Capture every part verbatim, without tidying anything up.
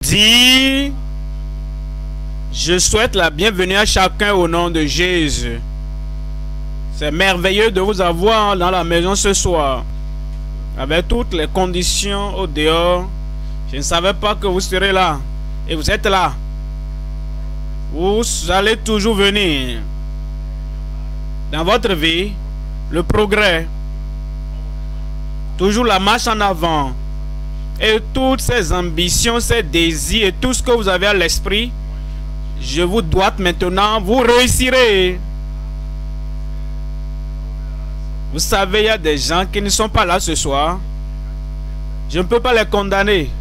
dit, je souhaite la bienvenue à chacun au nom de Jésus. C'est merveilleux de vous avoir dans la maison ce soir. Avec toutes les conditions au dehors, je ne savais pas que vous serez là. Et vous êtes là. Vous allez toujours venir. Dans votre vie, le progrès, toujours la marche en avant, et toutes ces ambitions, ces désirs et tout ce que vous avez à l'esprit, je vous dois maintenant, vous réussirez. Vous savez, il y a des gens qui ne sont pas là ce soir. Je ne peux pas les condamner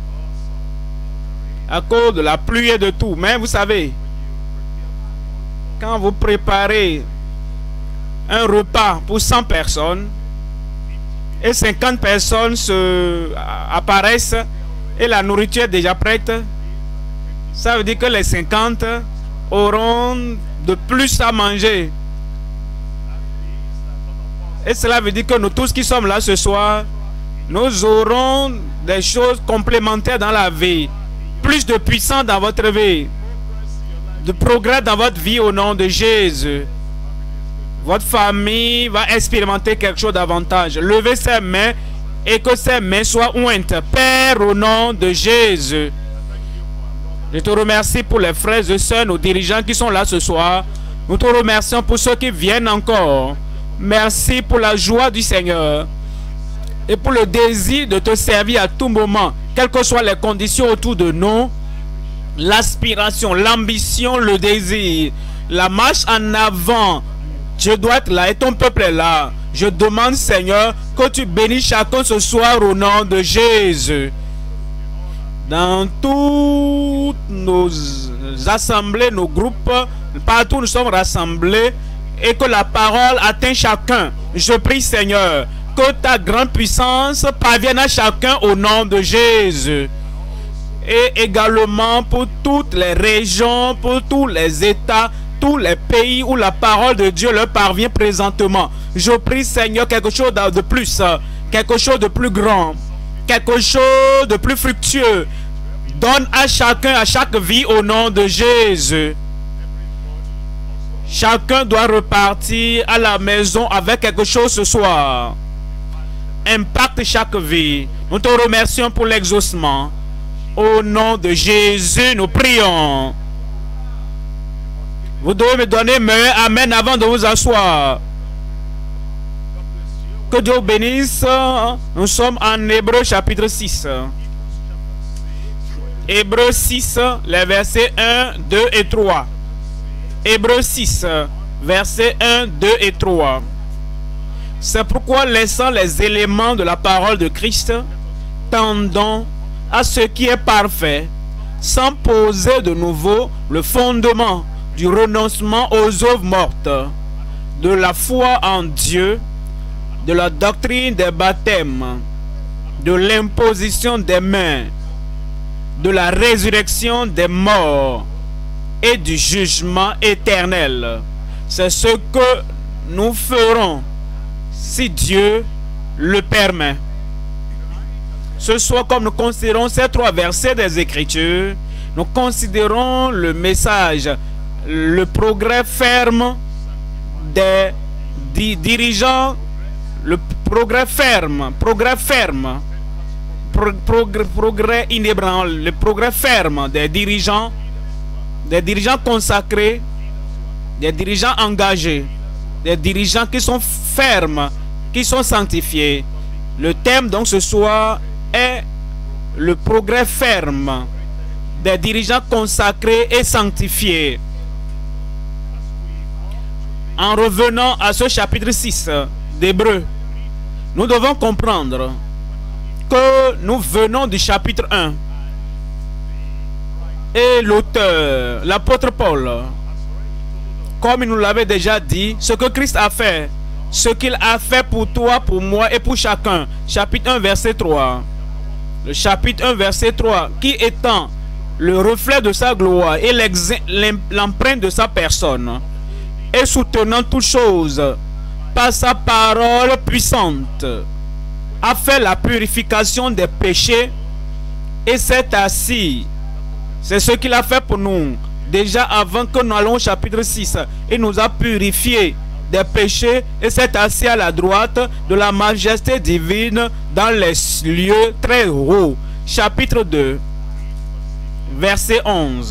à cause de la pluie et de tout. Mais vous savez, quand vous préparez un repas pour cent personnes et cinquante personnes se apparaissent et la nourriture est déjà prête, ça veut dire que les cinquante auront de plus à manger. Et cela veut dire que nous tous qui sommes là ce soir, nous aurons des choses complémentaires dans la vie. Plus de puissance dans votre vie. De progrès dans votre vie au nom de Jésus. Votre famille va expérimenter quelque chose davantage. Levez ses mains et que ses mains soient ointes. Père, au nom de Jésus. Je te remercie pour les frères et sœurs, nos dirigeants qui sont là ce soir. Nous te remercions pour ceux qui viennent encore. Merci pour la joie du Seigneur et pour le désir de te servir à tout moment, quelles que soient les conditions autour de nous. L'aspiration, l'ambition, le désir, la marche en avant. Je dois être là et ton peuple est là. Je demande, Seigneur, que tu bénisses chacun ce soir au nom de Jésus. Dans toutes nos assemblées, nos groupes, partout où nous sommes rassemblés, et que la parole atteint chacun. Je prie, Seigneur, que ta grande puissance parvienne à chacun au nom de Jésus. Et également pour toutes les régions, pour tous les États, tous les pays où la parole de Dieu leur parvient présentement. Je prie, Seigneur, quelque chose de plus, quelque chose de plus grand, quelque chose de plus fructueux. Donne à chacun, à chaque vie au nom de Jésus. Chacun doit repartir à la maison avec quelque chose ce soir. Impacte chaque vie. Nous te remercions pour l'exaucement. Au nom de Jésus, nous prions. Vous devez me donner meilleur amen avant de vous asseoir. Que Dieu vous bénisse. Nous sommes en Hébreux chapitre six. Hébreux six, les versets un, deux et trois. Hébreux six, versets un, deux et trois. C'est pourquoi, laissant les éléments de la parole de Christ, tendons à ce qui est parfait, sans poser de nouveau le fondement du renoncement aux œuvres mortes, de la foi en Dieu, de la doctrine des baptêmes, de l'imposition des mains, de la résurrection des morts et du jugement éternel. C'est ce que nous ferons si Dieu le permet. Ce soir, comme nous considérons ces trois versets des Écritures, nous considérons le message, le progrès ferme des di dirigeants, le progrès ferme, progrès ferme, pro progrès, progrès inébranlable, le progrès ferme des dirigeants, des dirigeants consacrés, des dirigeants engagés, des dirigeants qui sont fermes, qui sont sanctifiés. Le thème donc ce soir est le progrès ferme des dirigeants consacrés et sanctifiés. En revenant à ce chapitre six d'Hébreux, nous devons comprendre que nous venons du chapitre un. Et l'auteur, l'apôtre Paul, comme il nous l'avait déjà dit, ce que Christ a fait, ce qu'il a fait pour toi, pour moi et pour chacun. Chapitre un, verset trois. Le chapitre un, verset trois, qui étant le reflet de sa gloire et l'empreinte de sa personne, et soutenant toutes choses par sa parole puissante, a fait la purification des péchés et s'est assis C'est ce qu'il a fait pour nous. Déjà avant que nous allions au chapitre six, il nous a purifiés des péchés et s'est assis à la droite de la majesté divine dans les lieux très hauts. Chapitre deux, verset onze.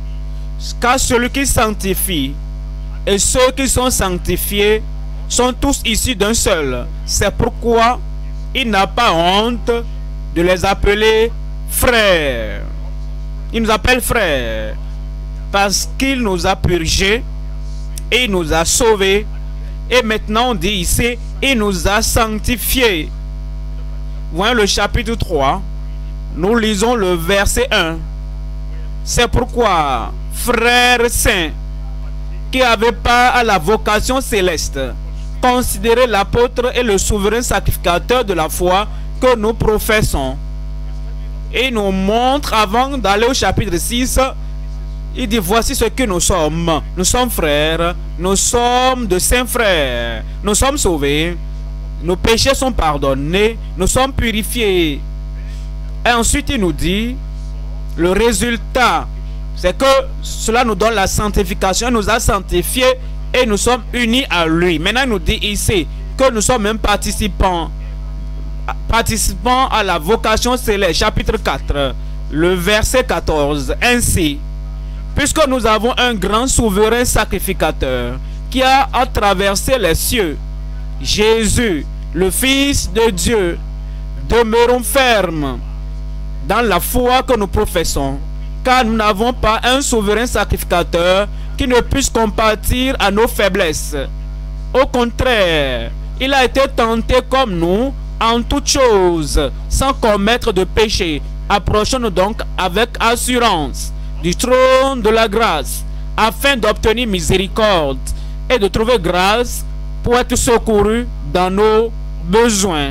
Car celui qui sanctifie et ceux qui sont sanctifiés sont tous issus d'un seul. C'est pourquoi il n'a pas honte de les appeler frères. Il nous appelle frères parce qu'il nous a purgés et il nous a sauvés. Et maintenant on dit ici, il nous a sanctifiés. Voyons le chapitre trois. Nous lisons le verset un. C'est pourquoi, frères saints, qui avaient part à la vocation céleste, considérez l'apôtre et le souverain sacrificateur de la foi que nous professons. Et il nous montre, avant d'aller au chapitre six, il dit voici ce que nous sommes. Nous sommes frères, nous sommes de saints frères, nous sommes sauvés, nos péchés sont pardonnés, nous sommes purifiés. Et ensuite il nous dit, le résultat, c'est que cela nous donne la sanctification, il nous a sanctifiés et nous sommes unis à lui. Maintenant il nous dit ici que nous sommes même participants, participants à la vocation céleste, chapitre quatre, le verset quatorze. Ainsi, puisque nous avons un grand souverain sacrificateur qui a à traverser les cieux, Jésus, le Fils de Dieu, demeurons fermes dans la foi que nous professons, car nous n'avons pas un souverain sacrificateur qui ne puisse compatir à nos faiblesses. Au contraire, il a été tenté comme nous en toutes choses, sans commettre de péché. Approchons-nous donc avec assurance du trône de la grâce, afin d'obtenir miséricorde et de trouver grâce pour être secouru dans nos besoins.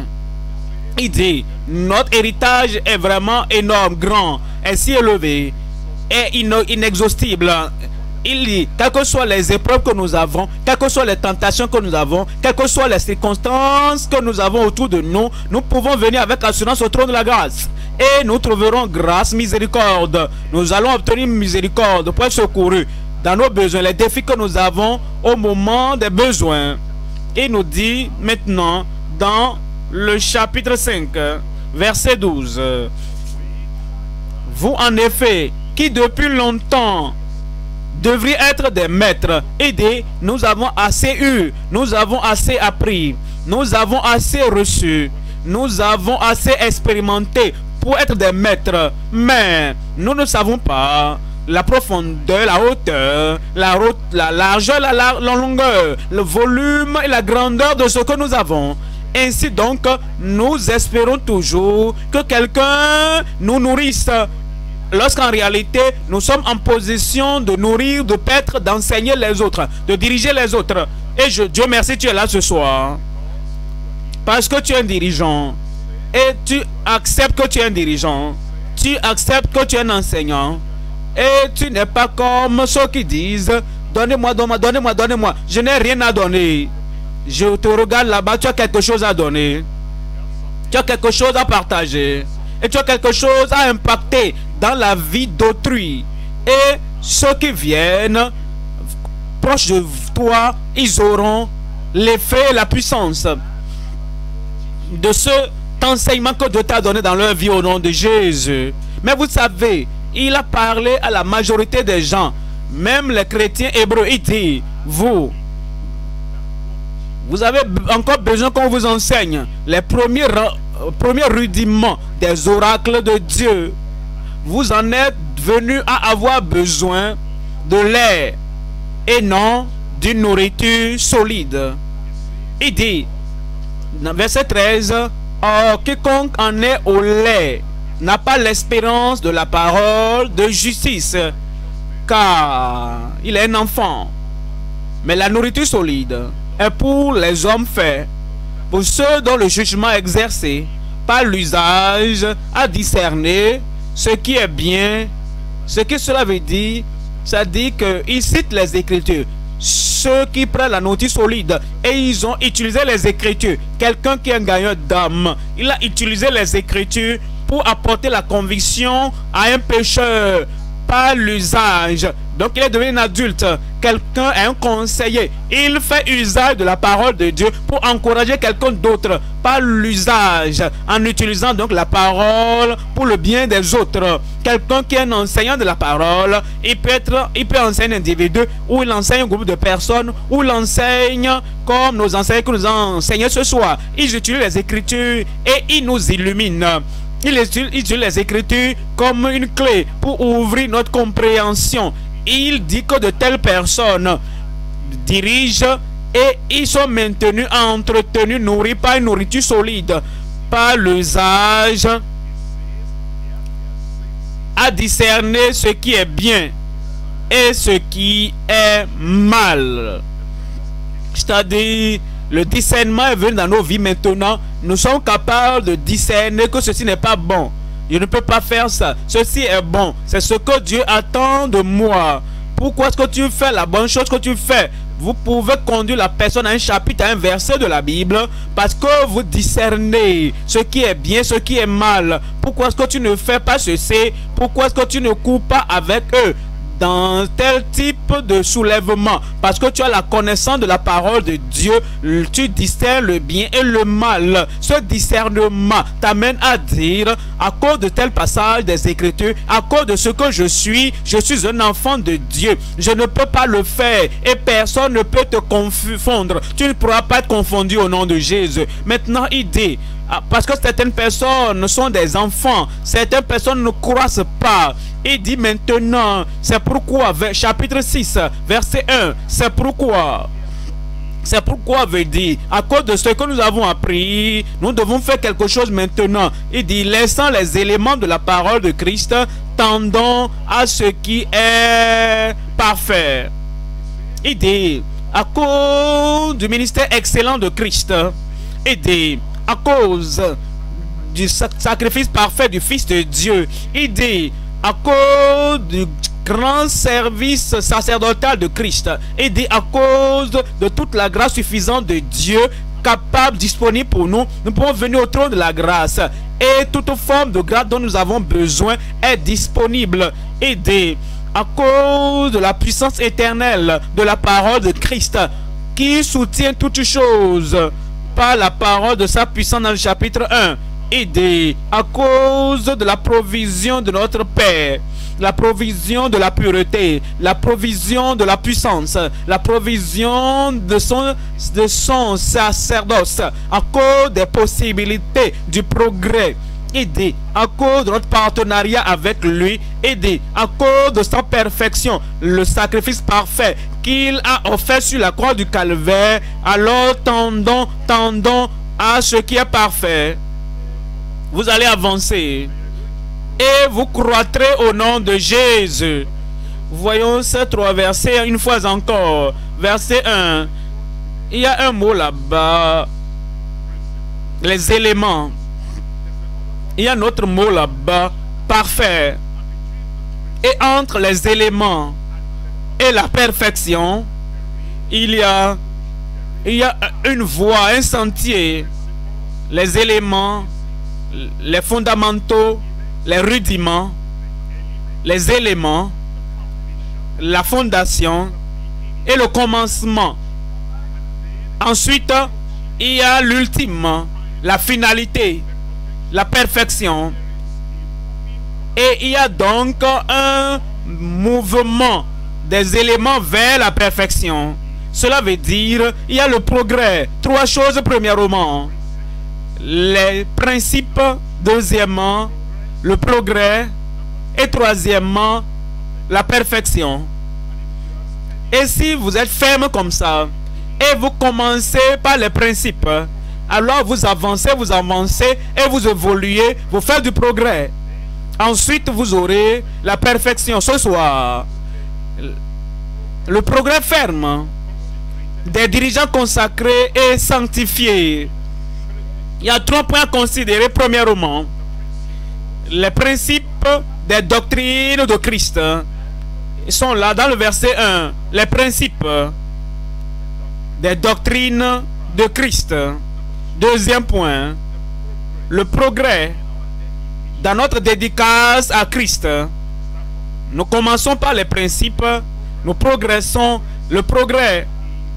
Il dit, notre héritage est vraiment énorme, grand, est si élevé, et inexhaustible. Il dit, quelles que soient les épreuves que nous avons, quelles que soient les tentations que nous avons, quelles que soient les circonstances que nous avons autour de nous, nous pouvons venir avec assurance au trône de la grâce. Et nous trouverons grâce, miséricorde. Nous allons obtenir miséricorde pour être secourus dans nos besoins, les défis que nous avons au moment des besoins. Il nous dit maintenant dans le chapitre cinq, verset douze. Vous en effet, qui depuis longtemps devriez être des maîtres et des nous avons assez eu, nous avons assez appris, nous avons assez reçu, nous avons assez expérimenté pour être des maîtres, mais nous ne savons pas la profondeur, la hauteur, la, la largeur, la, la, la longueur, le volume et la grandeur de ce que nous avons. Ainsi donc, nous espérons toujours que quelqu'un nous nourrisse, lorsqu'en réalité, nous sommes en position de nourrir, de paître, d'enseigner les autres, de diriger les autres. Et je, Dieu merci, tu es là ce soir. Parce que tu es un dirigeant. Et tu acceptes que tu es un dirigeant. Tu acceptes que tu es un enseignant. Et tu n'es pas comme ceux qui disent, donnez-moi, donnez-moi, donnez-moi, donnez-moi. Je n'ai rien à donner. Je te regarde là-bas, tu as quelque chose à donner. Tu as quelque chose à partager. Et tu as quelque chose à impacter dans la vie d'autrui. Et ceux qui viennent proches de toi, ils auront l'effet et la puissance de ce enseignement que Dieu t'a donné dans leur vie au nom de Jésus. Mais vous savez, il a parlé à la majorité des gens, même les chrétiens hébreux. Il dit, vous, vous avez encore besoin qu'on vous enseigne les premiers, premiers rudiments des oracles de Dieu. Vous en êtes venus à avoir besoin de lait et non d'une nourriture solide. Il dit, dans verset treize, or quiconque en est au lait n'a pas l'espérance de la parole de justice, car il est un enfant. Mais la nourriture solide est pour les hommes faits, pour ceux dont le jugement est exercé par l'usage à discerner ce qui est bien. Ce que cela veut dire, ça dit qu'il cite les Écritures. Ceux qui prennent la nourriture solide et ils ont utilisé les Écritures. Quelqu'un qui est un gagnant d'âme, il a utilisé les Écritures pour apporter la conviction à un pécheur par l'usage. Donc il est devenu un adulte, quelqu'un est un conseiller. Il fait usage de la parole de Dieu pour encourager quelqu'un d'autre par l'usage, en utilisant donc la parole pour le bien des autres. Quelqu'un qui est un enseignant de la parole, il peut être, il peut enseigner un individu, ou il enseigne un groupe de personnes, ou il enseigne comme nos enseignants que nous ont enseigné ce soir. Ils utilisent les Écritures et ils nous illuminent. Ils utilisent les Écritures comme une clé pour ouvrir notre compréhension. Il dit que de telles personnes dirigent et ils sont maintenus, entretenus, nourris par une nourriture solide, par l'usage à discerner ce qui est bien et ce qui est mal. C'est-à-dire, le discernement est venu dans nos vies maintenant. Nous sommes capables de discerner que ceci n'est pas bon. Je ne peux pas faire ça. Ceci est bon. C'est ce que Dieu attend de moi. Pourquoi est-ce que tu fais la bonne chose que tu fais? Vous pouvez conduire la personne à un chapitre, à un verset de la Bible, parce que vous discernez ce qui est bien, ce qui est mal. Pourquoi est-ce que tu ne fais pas ceci? Pourquoi est-ce que tu ne cours pas avec eux dans tel type de soulèvement? Parce que tu as la connaissance de la parole de Dieu, tu discernes le bien et le mal. Ce discernement t'amène à dire, à cause de tel passage des Écritures, à cause de ce que je suis, je suis un enfant de Dieu, je ne peux pas le faire et personne ne peut te confondre. Tu ne pourras pas être confondu au nom de Jésus. Maintenant il dit, parce que certaines personnes sont des enfants, certaines personnes ne croissent pas. Il dit maintenant, c'est pourquoi, chapitre six, verset un, c'est pourquoi, c'est pourquoi veut dire, à cause de ce que nous avons appris, nous devons faire quelque chose maintenant. Il dit, laissant les éléments de la parole de Christ, tendons à ce qui est parfait. Il dit, à cause du ministère excellent de Christ, il dit, à cause du sacrifice parfait du Fils de Dieu, il dit, à cause du grand service sacerdotal de Christ, et dit à cause de toute la grâce suffisante de Dieu, capable, disponible pour nous, nous pouvons venir au trône de la grâce, et toute forme de grâce dont nous avons besoin est disponible. Et dit à cause de la puissance éternelle de la parole de Christ, qui soutient toutes choses par la parole de sa puissance dans le chapitre un. Aider à cause de la provision de notre Père, la provision de la pureté, la provision de la puissance, la provision de son, de son sacerdoce, à cause des possibilités du progrès. Aider à cause de notre partenariat avec lui, aider à cause de sa perfection, le sacrifice parfait qu'il a offert sur la croix du calvaire. Alors tendons, tendons à ce qui est parfait. Vous allez avancer et vous croîtrez au nom de Jésus. Voyons ces trois versets une fois encore. Verset un. Il y a un mot là-bas. Les éléments. Il y a un autre mot là-bas. Parfait. Et entre les éléments et la perfection, il y a, il y a une voie, un sentier. Les éléments, les fondamentaux, les rudiments, les éléments, la fondation et le commencement. Ensuite, il y a l'ultime, la finalité, la perfection. Et il y a donc un mouvement des éléments vers la perfection. Cela veut dire, il y a le progrès. Trois choses, premièrement. Les principes, deuxièmement, le progrès, et troisièmement, la perfection. Et si vous êtes ferme comme ça, et vous commencez par les principes, alors vous avancez, vous avancez, et vous évoluez, vous faites du progrès. Ensuite, vous aurez la perfection. Ce soir, le progrès ferme, des dirigeants consacrés et sanctifiés. Il y a trois points à considérer. Premièrement, les principes des doctrines de Christ. Ils sont là dans le verset un. Les principes des doctrines de Christ. Deuxième point, le progrès dans notre dédicace à Christ. Nous commençons par les principes. Nous progressons. Le progrès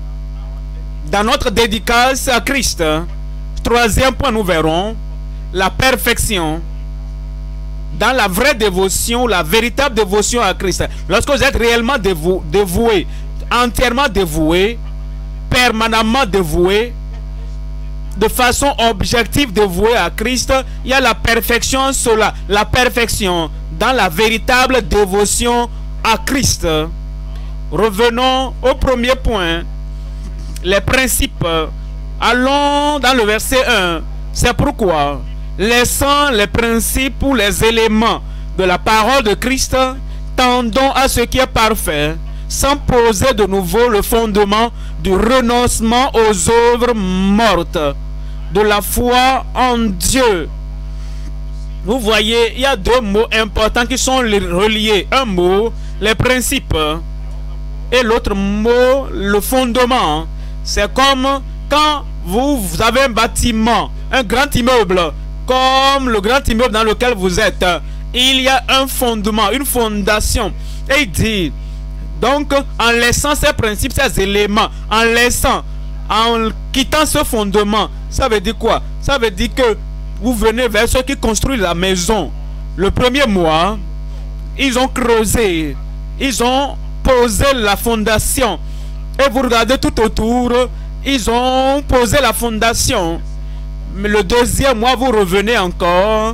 dans notre dédicace à Christ. Troisième point, nous verrons la perfection dans la vraie dévotion, la véritable dévotion à Christ. Lorsque vous êtes réellement dévou dévoué, entièrement dévoué, permanemment dévoué, de façon objective dévoué à Christ, il y a la perfection sur la, la perfection dans la véritable dévotion à Christ. Revenons au premier point, les principes. Allons dans le verset un. C'est pourquoi, laissant les principes ou les éléments de la parole de Christ, tendons à ce qui est parfait, sans poser de nouveau le fondement du renoncement aux œuvres mortes, de la foi en Dieu. Vous voyez, il y a deux mots importants qui sont reliés. Un mot, les principes, et l'autre mot, le fondement. C'est comme quand vous, vous avez un bâtiment, un grand immeuble, comme le grand immeuble dans lequel vous êtes. Il y a un fondement, une fondation. Et il dit, donc, en laissant ces principes, ces éléments, en laissant, en quittant ce fondement, ça veut dire quoi? Ça veut dire que vous venez vers ceux qui construisent la maison. Le premier mois, ils ont creusé, ils ont posé la fondation. Et vous regardez tout autour, ils ont posé la fondation. Mais le deuxième mois, vous revenez encore.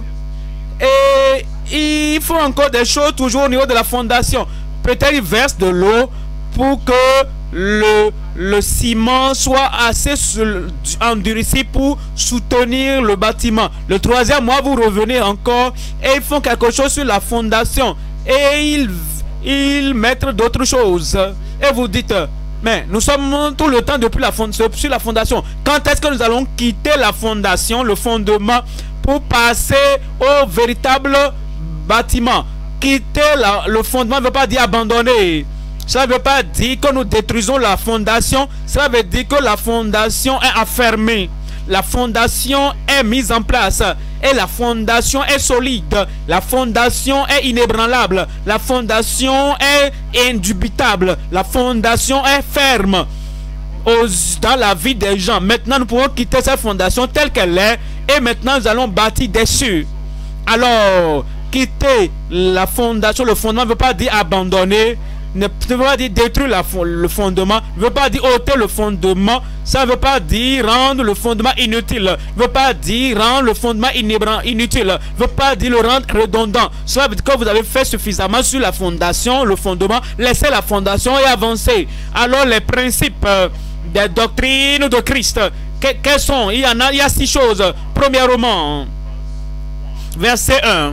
Et il faut encore des choses toujours au niveau de la fondation. Peut-être ils versent de l'eau pour que le, le ciment soit assez endurci pour soutenir le bâtiment. Le troisième mois, vous revenez encore et ils font quelque chose sur la fondation. Et ils, ils mettent d'autres choses. Et vous dites, mais nous sommes tout le temps depuis la fondation, sur la fondation. Quand est-ce que nous allons quitter la fondation, le fondement, pour passer au véritable bâtiment? Quitter la, le fondement ne veut pas dire abandonner. Ça ne veut pas dire que nous détruisons la fondation. Ça veut dire que la fondation est affermée. La fondation est mise en place. Et la fondation est solide. La fondation est inébranlable. La fondation est indubitable. La fondation est ferme aux, dans la vie des gens. Maintenant, nous pouvons quitter cette fondation telle qu'elle est. Et maintenant, nous allons bâtir dessus. Alors, quitter la fondation, le fondement ne veut pas dire abandonner, ne veut pas dire détruire la, le fondement, ne veut pas dire ôter le fondement, ça ne veut pas dire rendre le fondement inutile, ne veut pas dire rendre le fondement inutile, ne veut pas dire le rendre redondant. Ça veut dire que vous avez fait suffisamment sur la fondation, le fondement, laissez la fondation et avancez. Alors les principes des doctrines de Christ, que, quels sont? Il y en a, il y a six choses. Premièrement, verset un.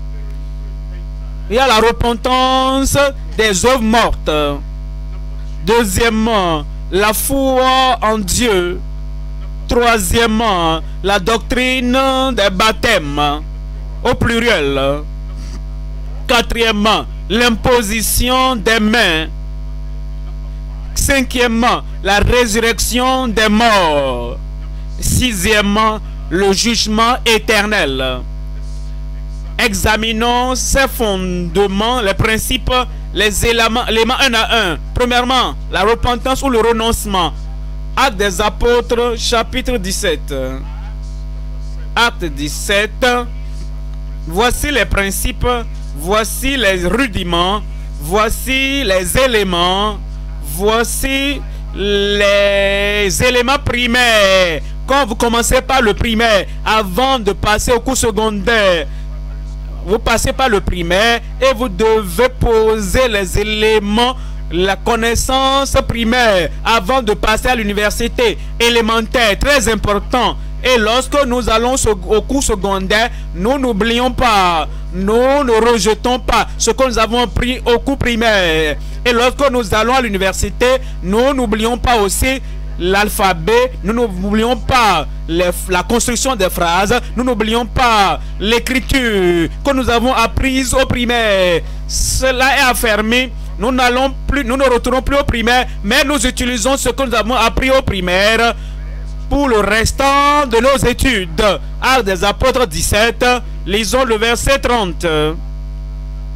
Il y a la repentance des œuvres mortes. Deuxièmement, la foi en Dieu. Troisièmement, la doctrine des baptêmes au pluriel. Quatrièmement, l'imposition des mains. Cinquièmement, la résurrection des morts. Sixièmement, le jugement éternel. Examinons ces fondements, les principes, les éléments, éléments un à un. Premièrement, la repentance ou le renoncement. Actes des apôtres, chapitre dix-sept. Acte dix-sept. Voici les principes, voici les rudiments, voici les éléments, voici les éléments primaires. Quand vous commencez par le primaire, avant de passer au cours secondaire, vous passez par le primaire et vous devez poser les éléments, la connaissance primaire avant de passer à l'université élémentaire, très important. Et lorsque nous allons au cours secondaire, nous n'oublions pas, nous ne rejetons pas ce que nous avons appris au cours primaire. Et lorsque nous allons à l'université, nous n'oublions pas aussi l'alphabet, nous n'oublions pas les, la construction des phrases, nous n'oublions pas l'écriture que nous avons apprise au primaire. Cela est affermi. Nous n'allons plus, nous ne retournons plus au primaire, mais nous utilisons ce que nous avons appris au primaire pour le restant de nos études. Actes des apôtres dix-sept, lisons le verset trente.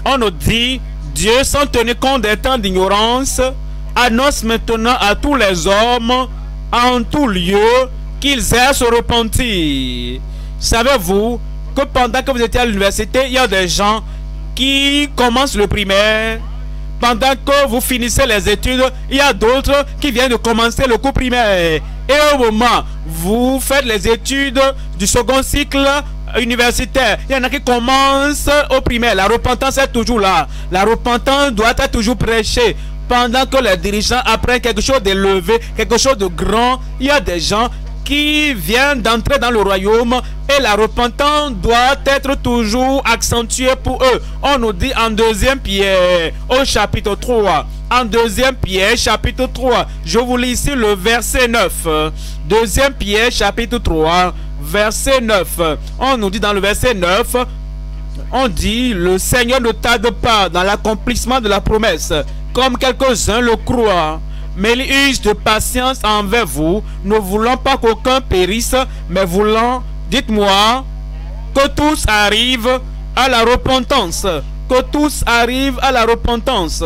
On nous dit, Dieu, sans tenir compte des temps d'ignorance, annonce maintenant à tous les hommes, en tout lieu, qu'ils aient à se repentir. Savez-vous que pendant que vous étiez à l'université, il y a des gens qui commencent le primaire. Pendant que vous finissez les études, il y a d'autres qui viennent de commencer le cours primaire. Et au moment où vous faites les études du second cycle universitaire, il y en a qui commencent au primaire. La repentance est toujours là. La repentance doit être toujours prêchée. Pendant que les dirigeants apprennent quelque chose d'élevé, quelque chose de grand, il y a des gens qui viennent d'entrer dans le royaume et la repentance doit être toujours accentuée pour eux. On nous dit en deuxième Pierre au chapitre trois. En deuxième Pierre chapitre trois. Je vous lis ici le verset neuf. deuxième Pierre chapitre trois verset neuf. On nous dit dans le verset neuf, on dit le Seigneur ne tarde pas dans l'accomplissement de la promesse, comme quelques-uns le croient. Mais il use de patience envers vous, ne voulant pas qu'aucun périsse, mais voulant, dites-moi, que tous arrivent à la repentance. Que tous arrivent à la repentance.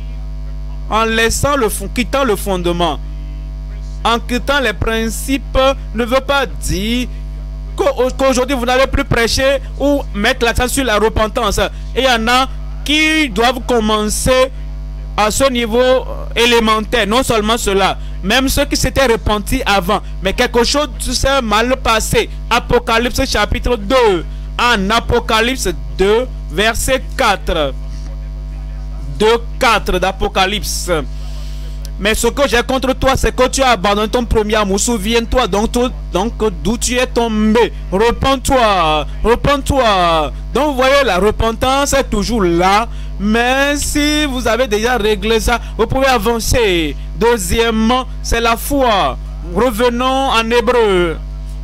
En laissant le fond, quittant le fondement, en quittant les principes, ne veut pas dire qu'aujourd'hui vous n'allez plus prêcher ou mettre l'accent sur la repentance. Et il y en a qui doivent commencer à ce niveau élémentaire, non seulement cela, même ceux qui s'étaient repentis avant, mais quelque chose s'est mal passé. Apocalypse chapitre deux, en Apocalypse deux, verset quatre. deux, quatre d'Apocalypse. Mais ce que j'ai contre toi, c'est que tu as abandonné ton premier amour. Souviens-toi donc, donc d'où tu es tombé. Repends-toi, repends-toi. Donc vous voyez, la repentance est toujours là. Mais si vous avez déjà réglé ça, vous pouvez avancer. Deuxièmement, c'est la foi. Revenons en hébreu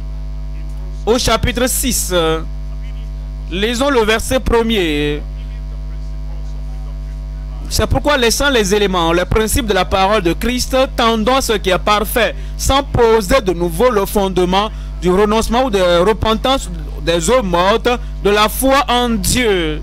au chapitre six. Lisons le verset premier. C'est pourquoi, laissant les éléments, les principes de la parole de Christ, tendons à ce qui est parfait, sans poser de nouveau le fondement du renoncement ou de repentance des œuvres mortes, de la foi en Dieu.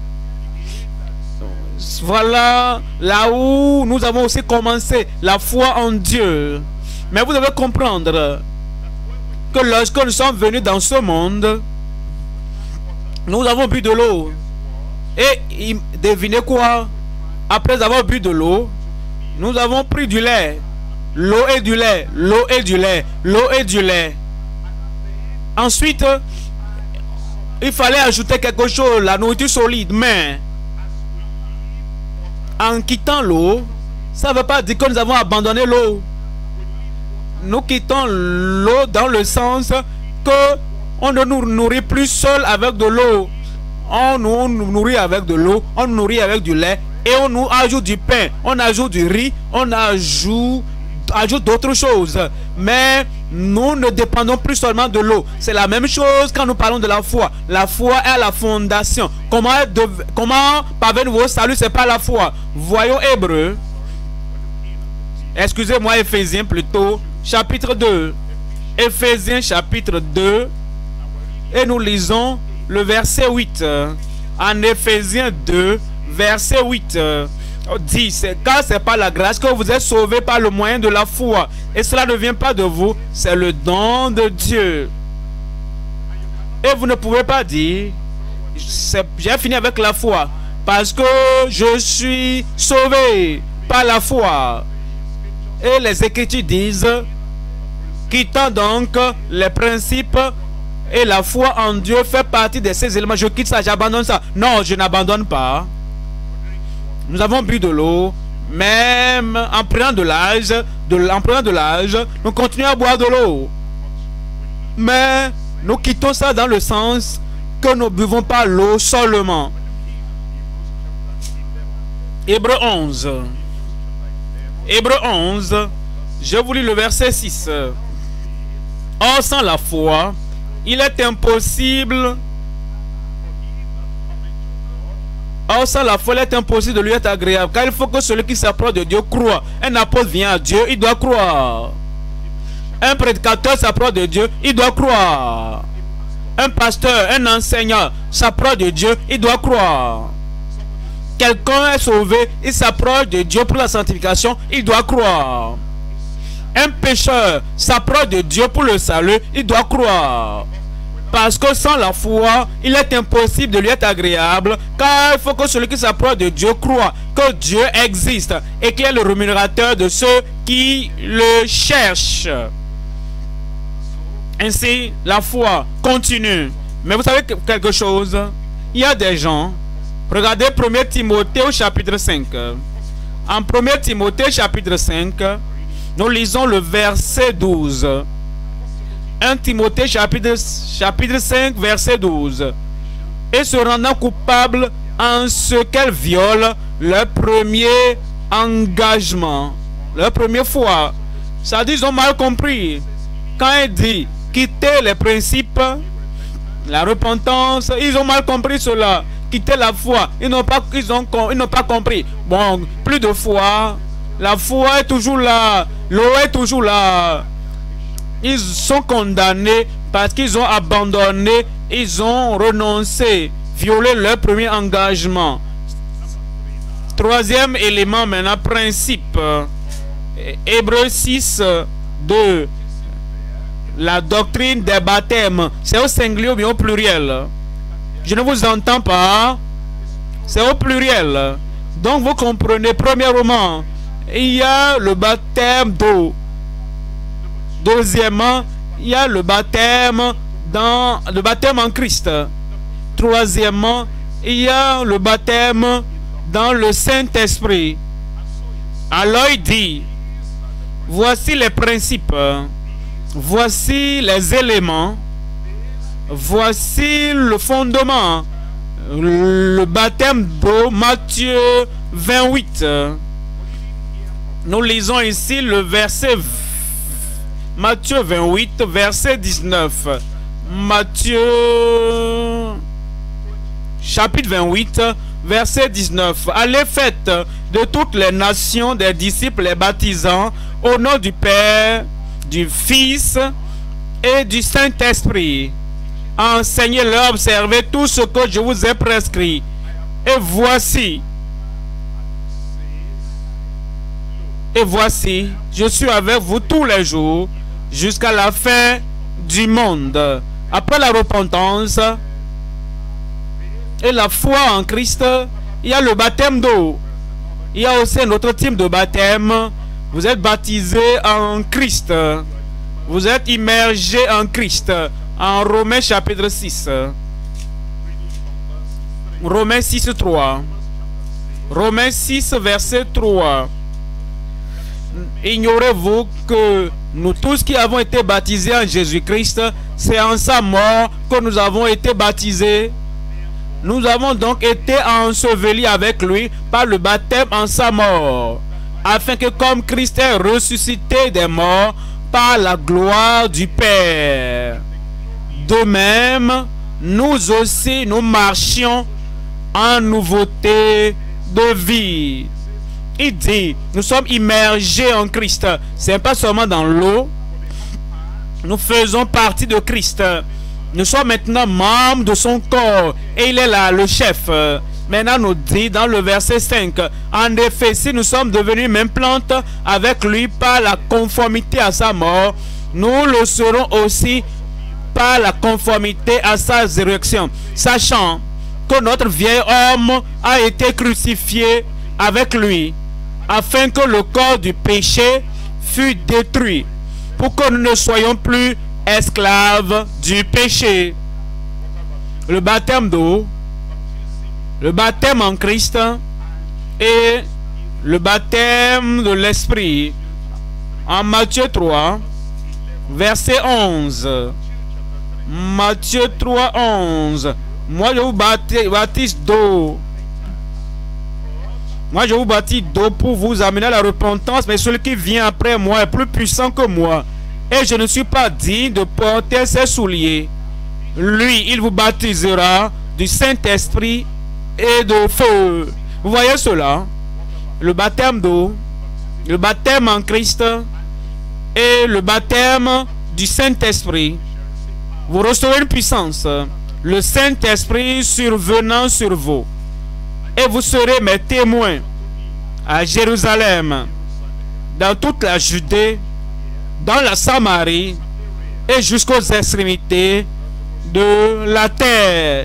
Voilà là où nous avons aussi commencé, la foi en Dieu. Mais vous devez comprendre que lorsque nous sommes venus dans ce monde, nous avons bu de l'eau. Et devinez quoi? Après avoir bu de l'eau, nous avons pris du lait. L'eau et du lait, l'eau et du lait, l'eau et du lait. Ensuite, il fallait ajouter quelque chose, la nourriture solide. Mais en quittant l'eau, ça ne veut pas dire que nous avons abandonné l'eau. Nous quittons l'eau dans le sens que on ne nous nourrit plus seul avec de l'eau. On nous nourrit avec de l'eau, on nous nourrit avec du lait. Et on nous ajoute du pain, on ajoute du riz, on ajoute, ajoute d'autres choses. Mais nous ne dépendons plus seulement de l'eau. C'est la même chose quand nous parlons de la foi. La foi est la fondation. Comment, comment parvenir au salut, c'est pas la foi. Voyons Hébreux. Excusez-moi, Éphésiens plutôt. Chapitre deux. Éphésiens chapitre deux. Et nous lisons le verset huit. En Éphésiens deux. Verset huit euh, dit, car c'est par la grâce que vous êtes sauvés par le moyen de la foi. Et cela ne vient pas de vous, c'est le don de Dieu. Et vous ne pouvez pas dire, j'ai fini avec la foi, parce que je suis sauvé par la foi. Et les Écritures disent, quittant donc les principes et la foi en Dieu fait partie de ces éléments. Je quitte ça, j'abandonne ça. Non, je n'abandonne pas. Nous avons bu de l'eau, même en prenant de l'âge, de, en prenant de l'âge, nous continuons à boire de l'eau. Mais nous quittons ça dans le sens que nous ne buvons pas l'eau seulement. Hébreux onze. Hébreux onze, je vous lis le verset six. Or, sans la foi, il est impossible... Or, sans la foi, il est impossible de lui être agréable. Car il faut que celui qui s'approche de Dieu croit. Un apôtre vient à Dieu, il doit croire. Un prédicateur s'approche de Dieu, il doit croire. Un pasteur, un enseignant s'approche de Dieu, il doit croire. quelqu'un est sauvé, il s'approche de Dieu pour la sanctification, il doit croire. Un pécheur s'approche de Dieu pour le salut, il doit croire. Parce que sans la foi, il est impossible de lui être agréable, car il faut que celui qui s'approche de Dieu croit que Dieu existe et qu'il est le rémunérateur de ceux qui le cherchent. Ainsi, la foi continue. Mais vous savez quelque chose? Il y a des gens, regardez premier Timothée au chapitre cinq. En premier Timothée chapitre cinq, nous lisons le verset douze. un Timothée chapitre, chapitre cinq verset douze. Et se rendant coupable en ce qu'elle viole leur premier engagement, leur première foi. Ça dit, ils ont mal compris. Quand il dit quitter les principes, la repentance, ils ont mal compris cela. Quitter la foi, ils n'ont pas, ils ont, ils n'ont pas compris. Bon, plus de foi, la foi est toujours là, l'eau est toujours là. Ils sont condamnés parce qu'ils ont abandonné, ils ont renoncé, violé leur premier engagement. Troisième élément maintenant, principe. Hébreux six, deux. La doctrine des baptêmes. C'est au singulier ou bien au pluriel? Je ne vous entends pas. C'est au pluriel. Donc vous comprenez, premièrement, il y a le baptême d'eau. Deuxièmement, il y a le baptême dans le baptême en Christ. Troisièmement, il y a le baptême dans le Saint-Esprit. Alors il dit, voici les principes, voici les éléments, voici le fondement, le baptême d'eau, Matthieu vingt-huit. Nous lisons ici le verset Matthieu vingt-huit, verset dix-neuf. Matthieu chapitre vingt-huit, verset dix-neuf. Allez, faites de toutes les nations des disciples les baptisants au nom du Père, du Fils et du Saint-Esprit. Enseignez-leur à observer tout ce que je vous ai prescrit. Et voici, et voici, je suis avec vous tous les jours jusqu'à la fin du monde. Après la repentance et la foi en Christ, il y a le baptême d'eau. Il y a aussi un autre type de baptême. Vous êtes baptisé en Christ. Vous êtes immergé en Christ. En Romains chapitre six. Romains six, trois. Romains six, verset trois. Ignorez-vous que nous tous qui avons été baptisés en Jésus-Christ, c'est en sa mort que nous avons été baptisés. Nous avons donc été ensevelis avec lui par le baptême en sa mort, afin que comme Christ est ressuscité des morts par la gloire du Père, de même, nous aussi, nous marchions en nouveauté de vie. Il dit, nous sommes immergés en Christ. Ce n'est pas seulement dans l'eau. Nous faisons partie de Christ. Nous sommes maintenant membres de son corps. Et il est là, le chef. Maintenant, nous dit dans le verset cinq. En effet, si nous sommes devenus même plantes avec lui par la conformité à sa mort, nous le serons aussi par la conformité à sa résurrection. Sachant que notre vieil homme a été crucifié avec lui, afin que le corps du péché fût détruit, pour que nous ne soyons plus esclaves du péché. Le baptême d'eau, le baptême en Christ et le baptême de l'Esprit. En Matthieu trois, verset onze. Matthieu trois, onze. Moi je vous baptise d'eau. Moi, je vous baptise d'eau pour vous amener à la repentance, mais celui qui vient après moi est plus puissant que moi. Et je ne suis pas digne de porter ses souliers. Lui, il vous baptisera du Saint-Esprit et de feu. Vous voyez cela? Le baptême d'eau, le baptême en Christ et le baptême du Saint-Esprit. Vous recevez une puissance. Le Saint-Esprit survenant sur vous. Et vous serez mes témoins à Jérusalem, dans toute la Judée, dans la Samarie et jusqu'aux extrémités de la terre.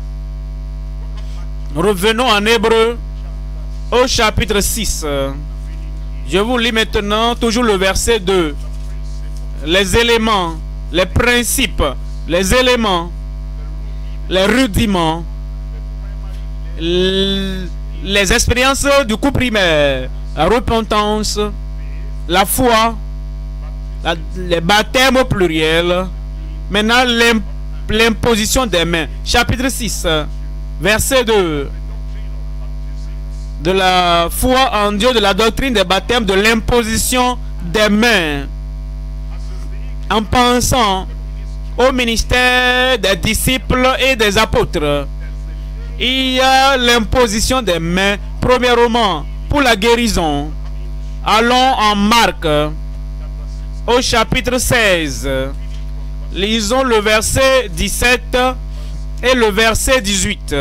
Revenons en Hébreu au chapitre six. Je vous lis maintenant toujours le verset deux. Les éléments, les principes, les éléments, les rudiments, les expériences du coup primaire, la repentance, la foi, la, les baptêmes au pluriel. Maintenant, l'imposition des mains. Chapitre six, verset deux. De la foi en Dieu, de la doctrine des baptêmes, de l'imposition des mains. En pensant au ministère des disciples et des apôtres, il y a l'imposition des mains, premièrement, pour la guérison. Allons en Marc, au chapitre seize. Lisons le verset dix-sept et le verset dix-huit.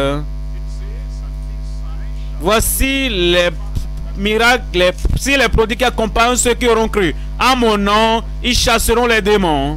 Voici les miracles, les, si les prodiges qui accompagnent ceux qui auront cru. En mon nom, ils chasseront les démons.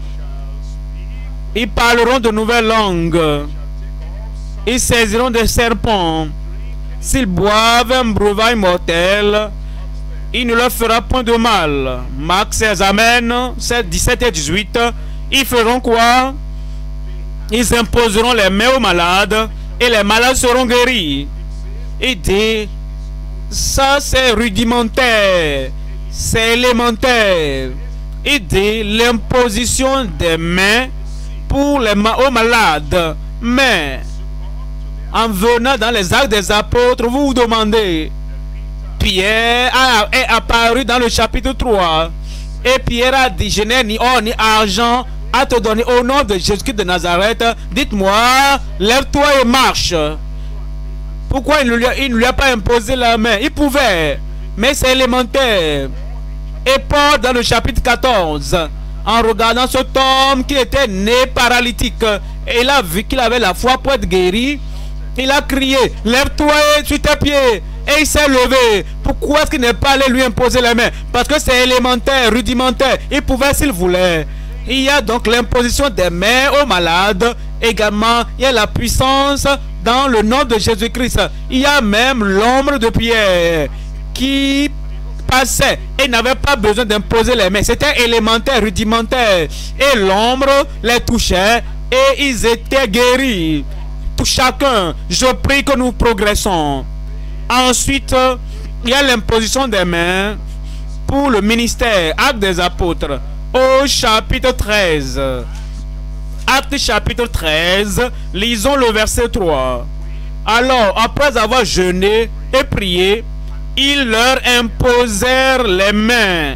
Ils parleront de nouvelles langues. Ils saisiront des serpents. S'ils boivent un breuvage mortel, il ne leur fera point de mal. Marc seize, Amen, dix-sept et dix-huit. Ils feront quoi? Ils imposeront les mains aux malades et les malades seront guéris. Il dit, ça c'est rudimentaire, c'est élémentaire. Il dit l'imposition des mains pour les ma aux malades. Mais en venant dans les actes des apôtres, vous vous demandez, Pierre a, est apparu dans le chapitre trois. Et Pierre a dit, je n'ai ni or ni argent à te donner, au nom de Jésus-Christ de Nazareth. Dites-moi, lève-toi et marche. Pourquoi il ne, lui a, il ne lui a pas imposé la main? Il pouvait, mais c'est élémentaire. Et Paul, dans le chapitre quatorze, en regardant cet homme qui était né paralytique, et il a vu qu'il avait la foi pour être guéri, il a crié, lève-toi sur tes pieds. Et il s'est levé. Pourquoi est-ce qu'il n'est pas allé lui imposer la main? Parce que c'est élémentaire, rudimentaire. Il pouvait s'il voulait. Il y a donc l'imposition des mains aux malades. Également, il y a la puissance dans le nom de Jésus-Christ. Il y a même l'ombre de Pierre qui passait et n'avait pas besoin d'imposer les mains. C'était élémentaire, rudimentaire. Et l'ombre les touchait et ils étaient guéris. Tout chacun, je prie que nous progressons. Ensuite, il y a l'imposition des mains pour le ministère. Actes des apôtres, au chapitre treize. Actes chapitre treize, lisons le verset trois. Alors, après avoir jeûné et prié, ils leur imposèrent les mains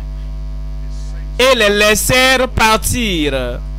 et les laissèrent partir.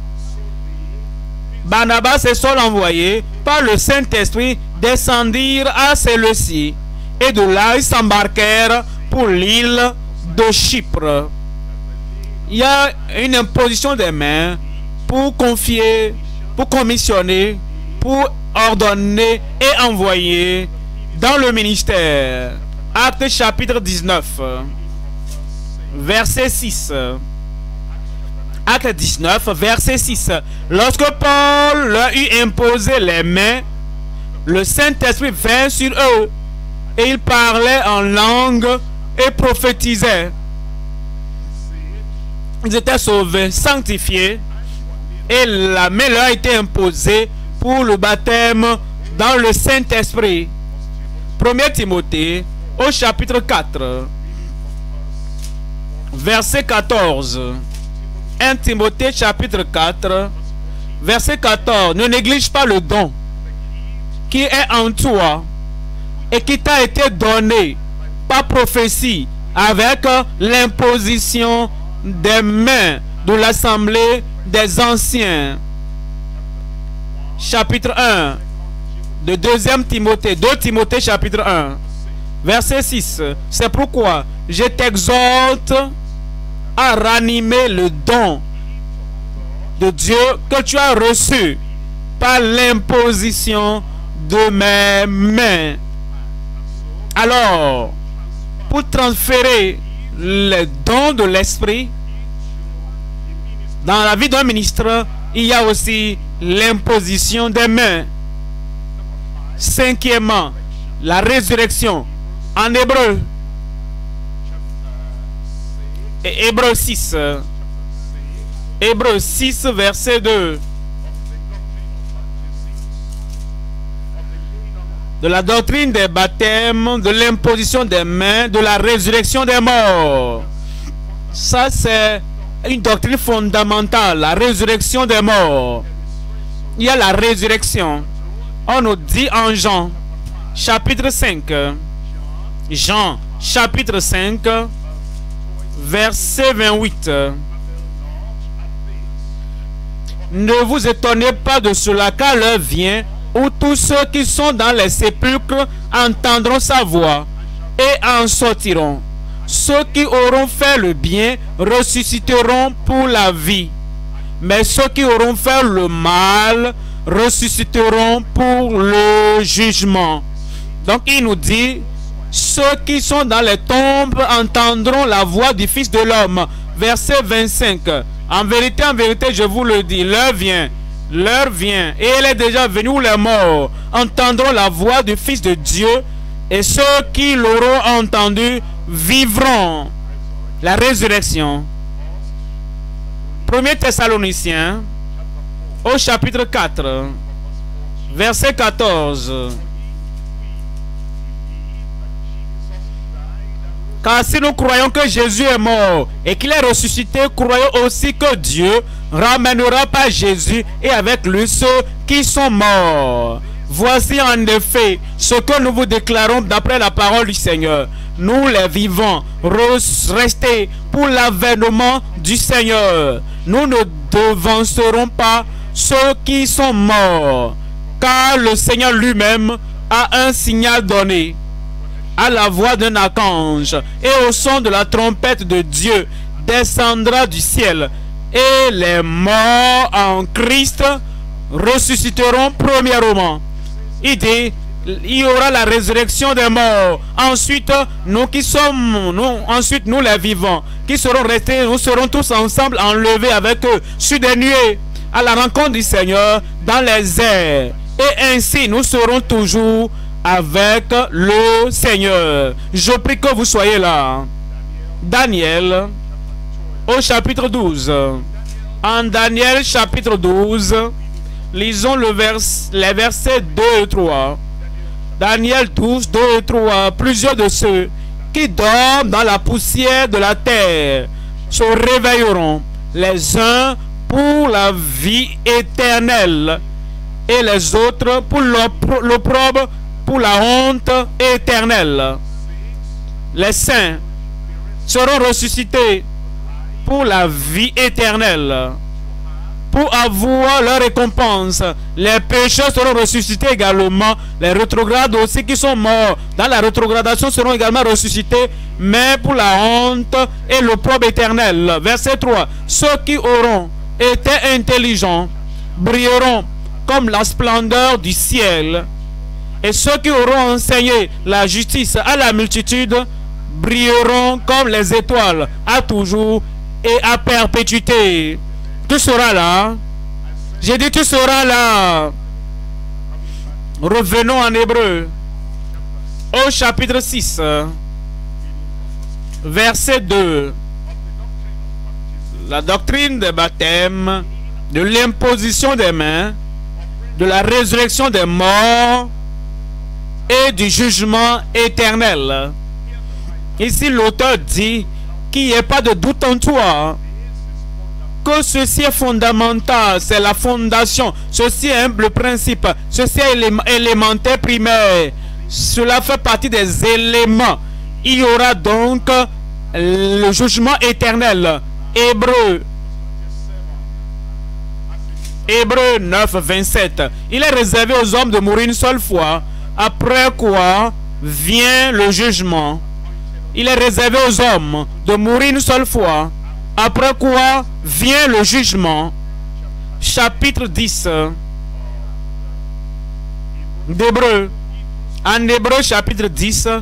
Barnabas et Saul, envoyés par le Saint-Esprit, descendirent à Séleucie. Et de là, ils s'embarquèrent pour l'île de Chypre. Il y a une imposition des mains pour confier, pour commissionner, pour ordonner et envoyer dans le ministère. Actes chapitre dix-neuf, verset six. Acte dix-neuf, verset six. Lorsque Paul leur eut imposé les mains, le Saint-Esprit vint sur eux. Et il parlait en langue et prophétisait. Ils étaient sauvés, sanctifiés. Et la main leur a été imposée pour le baptême dans le Saint-Esprit. premier Timothée, au chapitre quatre, verset quatorze. premier Timothée, chapitre quatre, verset quatorze. Ne néglige pas le don qui est en toi et qui t'a été donné par prophétie avec l'imposition des mains de l'assemblée des anciens. Chapitre un de deuxième Timothée, deux Timothée chapitre un, verset six. C'est pourquoi je t'exhorte à ranimer le don de Dieu que tu as reçu par l'imposition de mes mains. Alors, pour transférer les dons de l'esprit dans la vie d'un ministre, il y a aussi l'imposition des mains. Cinquièmement, la résurrection. En hébreu, et Hébreu six, Hébreu six, verset deux. De la doctrine des baptêmes, de l'imposition des mains, de la résurrection des morts. Ça, c'est une doctrine fondamentale, la résurrection des morts. Il y a la résurrection. On nous dit en Jean, chapitre cinq. Jean, chapitre cinq, verset vingt-huit. Ne vous étonnez pas de cela, car l'heure vient où tous ceux qui sont dans les sépulcres entendront sa voix et en sortiront. Ceux qui auront fait le bien ressusciteront pour la vie, mais ceux qui auront fait le mal ressusciteront pour le jugement. Donc il nous dit, ceux qui sont dans les tombes entendront la voix du Fils de l'homme. Verset vingt-cinq. En vérité, en vérité, je vous le dis, l'heure vient, l'heure vient, et elle est déjà venue où les morts entendront la voix du Fils de Dieu, et ceux qui l'auront entendu vivront. La résurrection. premier Thessaloniciens, au chapitre quatre, verset quatorze. Car si nous croyons que Jésus est mort et qu'il est ressuscité, croyons aussi que Dieu ramènera pas Jésus et avec lui ceux qui sont morts. Voici en effet ce que nous vous déclarons d'après la parole du Seigneur. Nous les vivants, restés pour l'avènement du Seigneur. Nous ne devancerons pas ceux qui sont morts, car le Seigneur lui-même a un signal donné. À la voix d'un archange et au son de la trompette de Dieu descendra du ciel, et les morts en Christ ressusciteront premièrement. Il dit, il y aura la résurrection des morts. Ensuite, nous qui sommes, nous, ensuite nous les vivants, qui serons restés, nous serons tous ensemble enlevés avec eux sur des nuées à la rencontre du Seigneur dans les airs. Et ainsi, nous serons toujours avec le Seigneur. Je prie que vous soyez là. Daniel, au chapitre douze. En Daniel, chapitre douze, lisons le vers, les versets deux et trois. Daniel douze, deux et trois. Plusieurs de ceux qui dorment dans la poussière de la terre se réveilleront, les uns pour la vie éternelle et les autres pour l'opprobre, pour la honte éternelle. Les saints seront ressuscités pour la vie éternelle, pour avoir leur récompense. Les pécheurs seront ressuscités également. Les rétrogrades aussi qui sont morts dans la rétrogradation seront également ressuscités, mais pour la honte et l'opprobre éternel. Verset trois. Ceux qui auront été intelligents brilleront comme la splendeur du ciel, et ceux qui auront enseigné la justice à la multitude brilleront comme les étoiles à toujours et à perpétuité. Tu seras là. J'ai dit tu seras là. Revenons en hébreu au chapitre six, verset deux. La doctrine des baptêmes, de l'imposition des mains, de la résurrection des morts et du jugement éternel. Ici l'auteur dit qu'il n'y ait pas de doute en toi, que ceci est fondamental, c'est la fondation, ceci est le principe, ceci est élémentaire primaire, cela fait partie des éléments. Il y aura donc le jugement éternel. Hébreu Hébreu neuf, vingt-sept. Il est réservé aux hommes de mourir une seule fois, après quoi vient le jugement. Il est réservé aux hommes de mourir une seule fois, après quoi vient le jugement. Chapitre dix d'Hébreu. En Hébreu chapitre dix,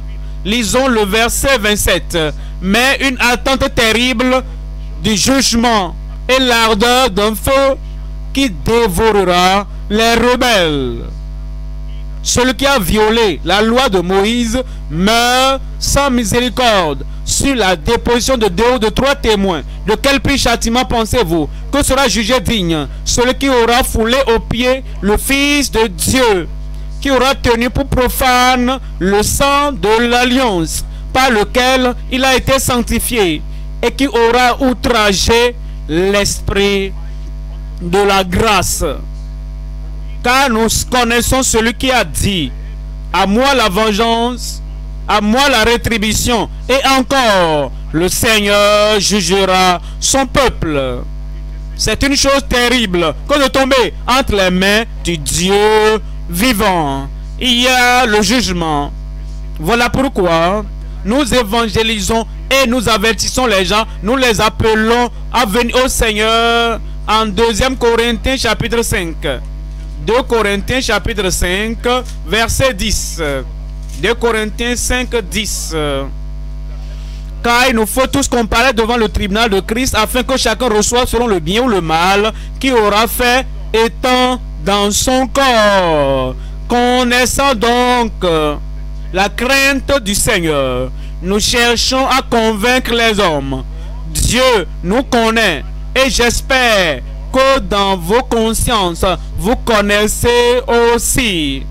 Lisons le verset vingt-sept. Mais une attente terrible du jugement et l'ardeur d'un feu qui dévorera les rebelles. Celui qui a violé la loi de Moïse meurt sans miséricorde sur la déposition de deux ou de trois témoins. De quel pire châtiment pensez-vous que sera jugé digne celui qui aura foulé aux pieds le Fils de Dieu, qui aura tenu pour profane le sang de l'alliance par lequel il a été sanctifié, et qui aura outragé l'esprit de la grâce? Car nous connaissons celui qui a dit: à moi la vengeance, à moi la rétribution, et encore le Seigneur jugera son peuple. C'est une chose terrible que de tomber entre les mains du Dieu vivant. Il y a le jugement. Voilà pourquoi nous évangélisons et nous avertissons les gens, nous les appelons à venir au Seigneur en deuxième Corinthiens chapitre cinq. deux Corinthiens chapitre cinq, verset dix. deux Corinthiens cinq, dix. Car il nous faut tous comparer devant le tribunal de Christ, afin que chacun reçoive selon le bien ou le mal qu'il aura fait étant dans son corps. Connaissant donc la crainte du Seigneur, nous cherchons à convaincre les hommes. Dieu nous connaît, et j'espère que dans vos consciences, vous connaissez aussi.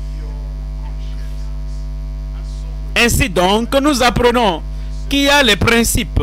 Ainsi donc, nous apprenons qu'il y a les principes,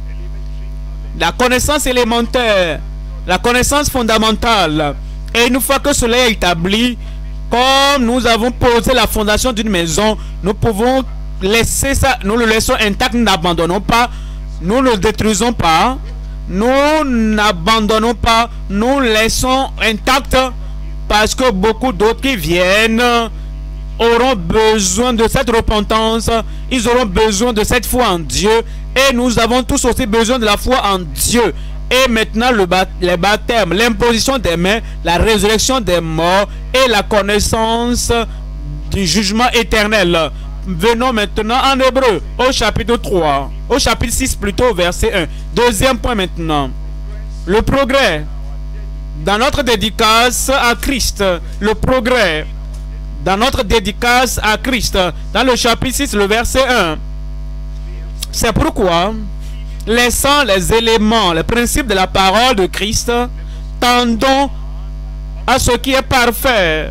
la connaissance élémentaire, la connaissance fondamentale. Et une fois que cela est établi, comme nous avons posé la fondation d'une maison, nous pouvons laisser ça, nous le laissons intact, nous n'abandonnons pas, nous ne le détruisons pas, nous n'abandonnons pas, nous laissons intact, parce que beaucoup d'autres qui viennent auront besoin de cette repentance, ils auront besoin de cette foi en Dieu, et nous avons tous aussi besoin de la foi en Dieu. Et maintenant le bat les baptêmes, l'imposition des mains, la résurrection des morts et la connaissance du jugement éternel. Venons maintenant en Hébreu au chapitre trois, au chapitre six plutôt, verset un. Deuxième point maintenant, le progrès dans notre dédicace à Christ, le progrès dans notre dédicace à Christ, dans le chapitre six, le verset un. C'est pourquoi, laissant les éléments, les principes de la parole de Christ, tendons à ce qui est parfait.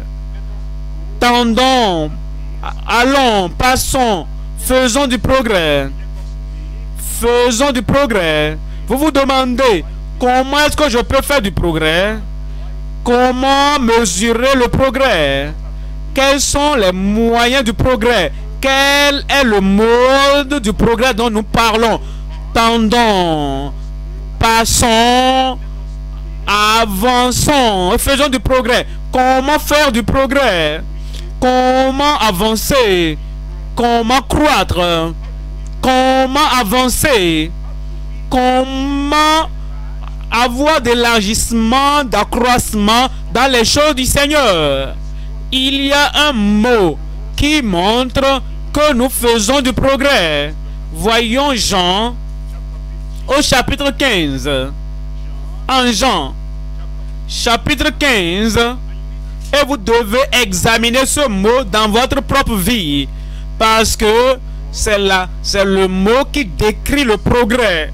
Tendons, allons, passons, faisons du progrès. Faisons du progrès. Vous vous demandez, comment est-ce que je peux faire du progrès? Comment mesurer le progrès? Quels sont les moyens du progrès? Quel est le mode du progrès dont nous parlons? Tendons, passons, avançons, faisons du progrès. Comment faire du progrès? Comment avancer? Comment croître? Comment avancer? Comment avoir d'élargissement, d'accroissement dans les choses du Seigneur? Il y a un mot qui montre que nous faisons du progrès. Voyons Jean au chapitre quinze. En Jean chapitre quinze, et vous devez examiner ce mot dans votre propre vie, parce que c'est là, c'est le mot qui décrit le progrès.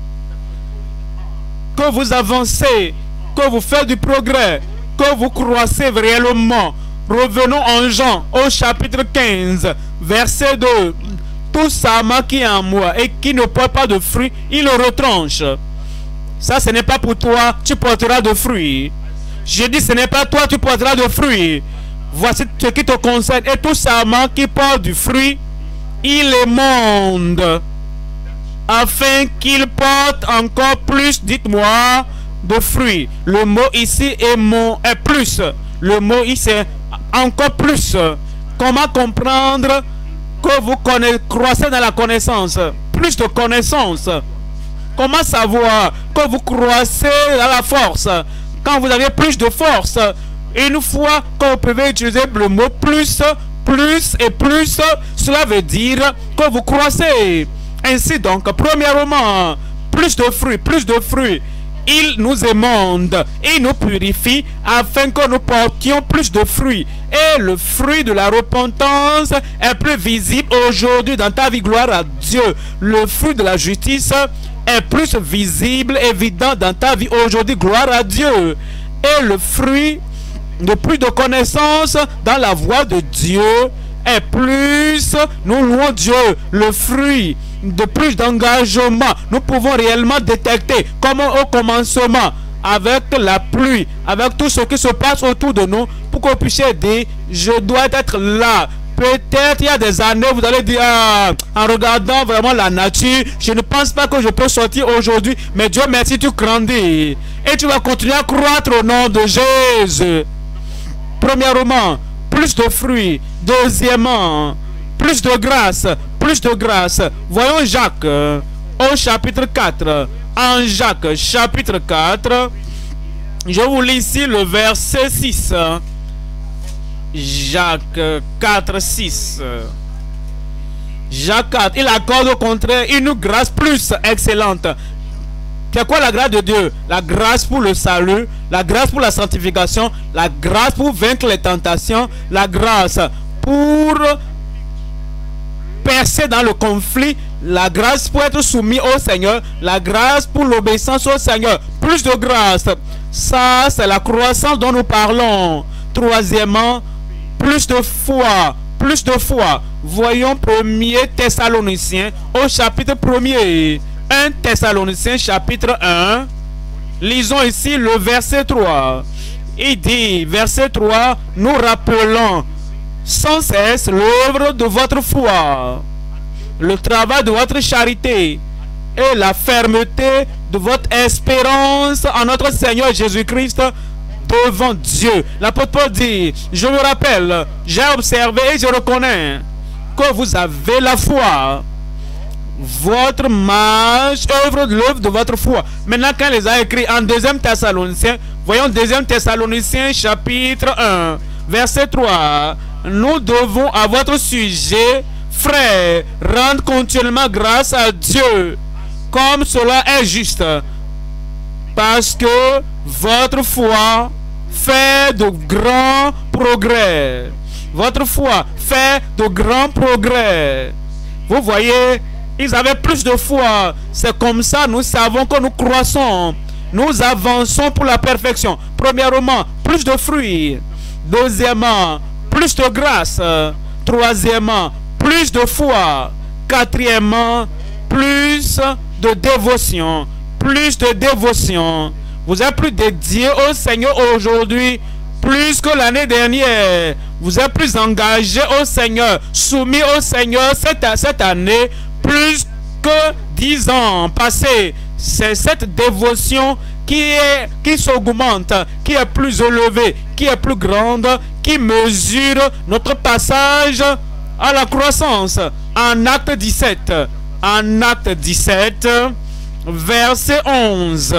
Que vous avancez, que vous faites du progrès, que vous croissez réellement. Revenons en Jean au chapitre quinze, verset deux. Tout sarment qui est en moi et qui ne porte pas de fruits, il le retranche. Ça, ce n'est pas pour toi, tu porteras de fruits. Je dis, ce n'est pas toi, tu porteras de fruits. Voici ce qui te concerne. Et tout sarment qui porte du fruit, il émonde, afin qu'il porte encore plus, dites-moi, de fruits. Le mot ici est, mon, est plus. Le mot ici est encore plus. Comment comprendre que vous croissez dans la connaissance? Plus de connaissance. Comment savoir que vous croissez dans la force? Quand vous avez plus de force, une fois que vous pouvez utiliser le mot plus plus et plus, cela veut dire que vous croissez. Ainsi donc, premièrement, plus de fruits, plus de fruits. Il nous émonde et nous purifie afin que nous portions plus de fruits. Et le fruit de la repentance est plus visible aujourd'hui dans ta vie, gloire à Dieu. Le fruit de la justice est plus visible, évident dans ta vie aujourd'hui, gloire à Dieu. Et le fruit de plus de connaissance dans la voie de Dieu est plus, nous louons Dieu, le fruit de plus d'engagement. Nous pouvons réellement détecter comme au commencement, avec la pluie, avec tout ce qui se passe autour de nous, pour qu'on puisse dire, je dois être là. Peut-être il y a des années, vous allez dire, ah, en regardant vraiment la nature, je ne pense pas que je peux sortir aujourd'hui, mais Dieu merci, tu grandis. Et tu vas continuer à croître au nom de Jésus. Premièrement, plus de fruits. Deuxièmement, plus de grâce. Plus de grâce. Voyons Jacques au chapitre quatre. En Jacques chapitre quatre, je vous lis ici le verset six. Jacques quatre, six. Jacques quatre, il accorde au contraire une grâce plus excellente. C'est quoi la grâce de Dieu? La grâce pour le salut, la grâce pour la sanctification, la grâce pour vaincre les tentations, la grâce pour percer dans le conflit, la grâce pour être soumis au Seigneur, la grâce pour l'obéissance au Seigneur. Plus de grâce. Ça, c'est la croissance dont nous parlons. Troisièmement, plus de foi. Plus de foi. Voyons premier Thessaloniciens au chapitre premier. un Thessaloniciens chapitre un. Lisons ici le verset trois. Il dit, verset trois, nous rappelons sans cesse l'œuvre de votre foi, le travail de votre charité et la fermeté de votre espérance en notre Seigneur Jésus-Christ devant Dieu. L'apôtre Paul dit, je me rappelle, j'ai observé et je reconnais que vous avez la foi. Votre marche, œuvre de l'œuvre de votre foi. Maintenant, quand il les a écrits en deuxième Thessaloniciens, voyons deuxième Thessaloniciens chapitre un, verset trois. Nous devons à votre sujet, frères, rendre continuellement grâce à Dieu, comme cela est juste, parce que votre foi fait de grands progrès. Votre foi fait de grands progrès. Vous voyez, ils avaient plus de foi. C'est comme ça, nous savons que nous croissons. Nous avançons pour la perfection. Premièrement, plus de fruits. Deuxièmement, plus de grâce. Troisièmement, plus de foi. Quatrièmement, plus de dévotion. Plus de dévotion. Vous êtes plus dédié au Seigneur aujourd'hui, plus que l'année dernière. Vous êtes plus engagé au Seigneur, soumis au Seigneur cette, cette année, plus que dix ans passés. C'est cette dévotion qui est qui s'augmente, qui est plus élevée, qui est plus grande, qui mesure notre passage à la croissance. En acte dix-sept, en acte dix-sept, verset onze,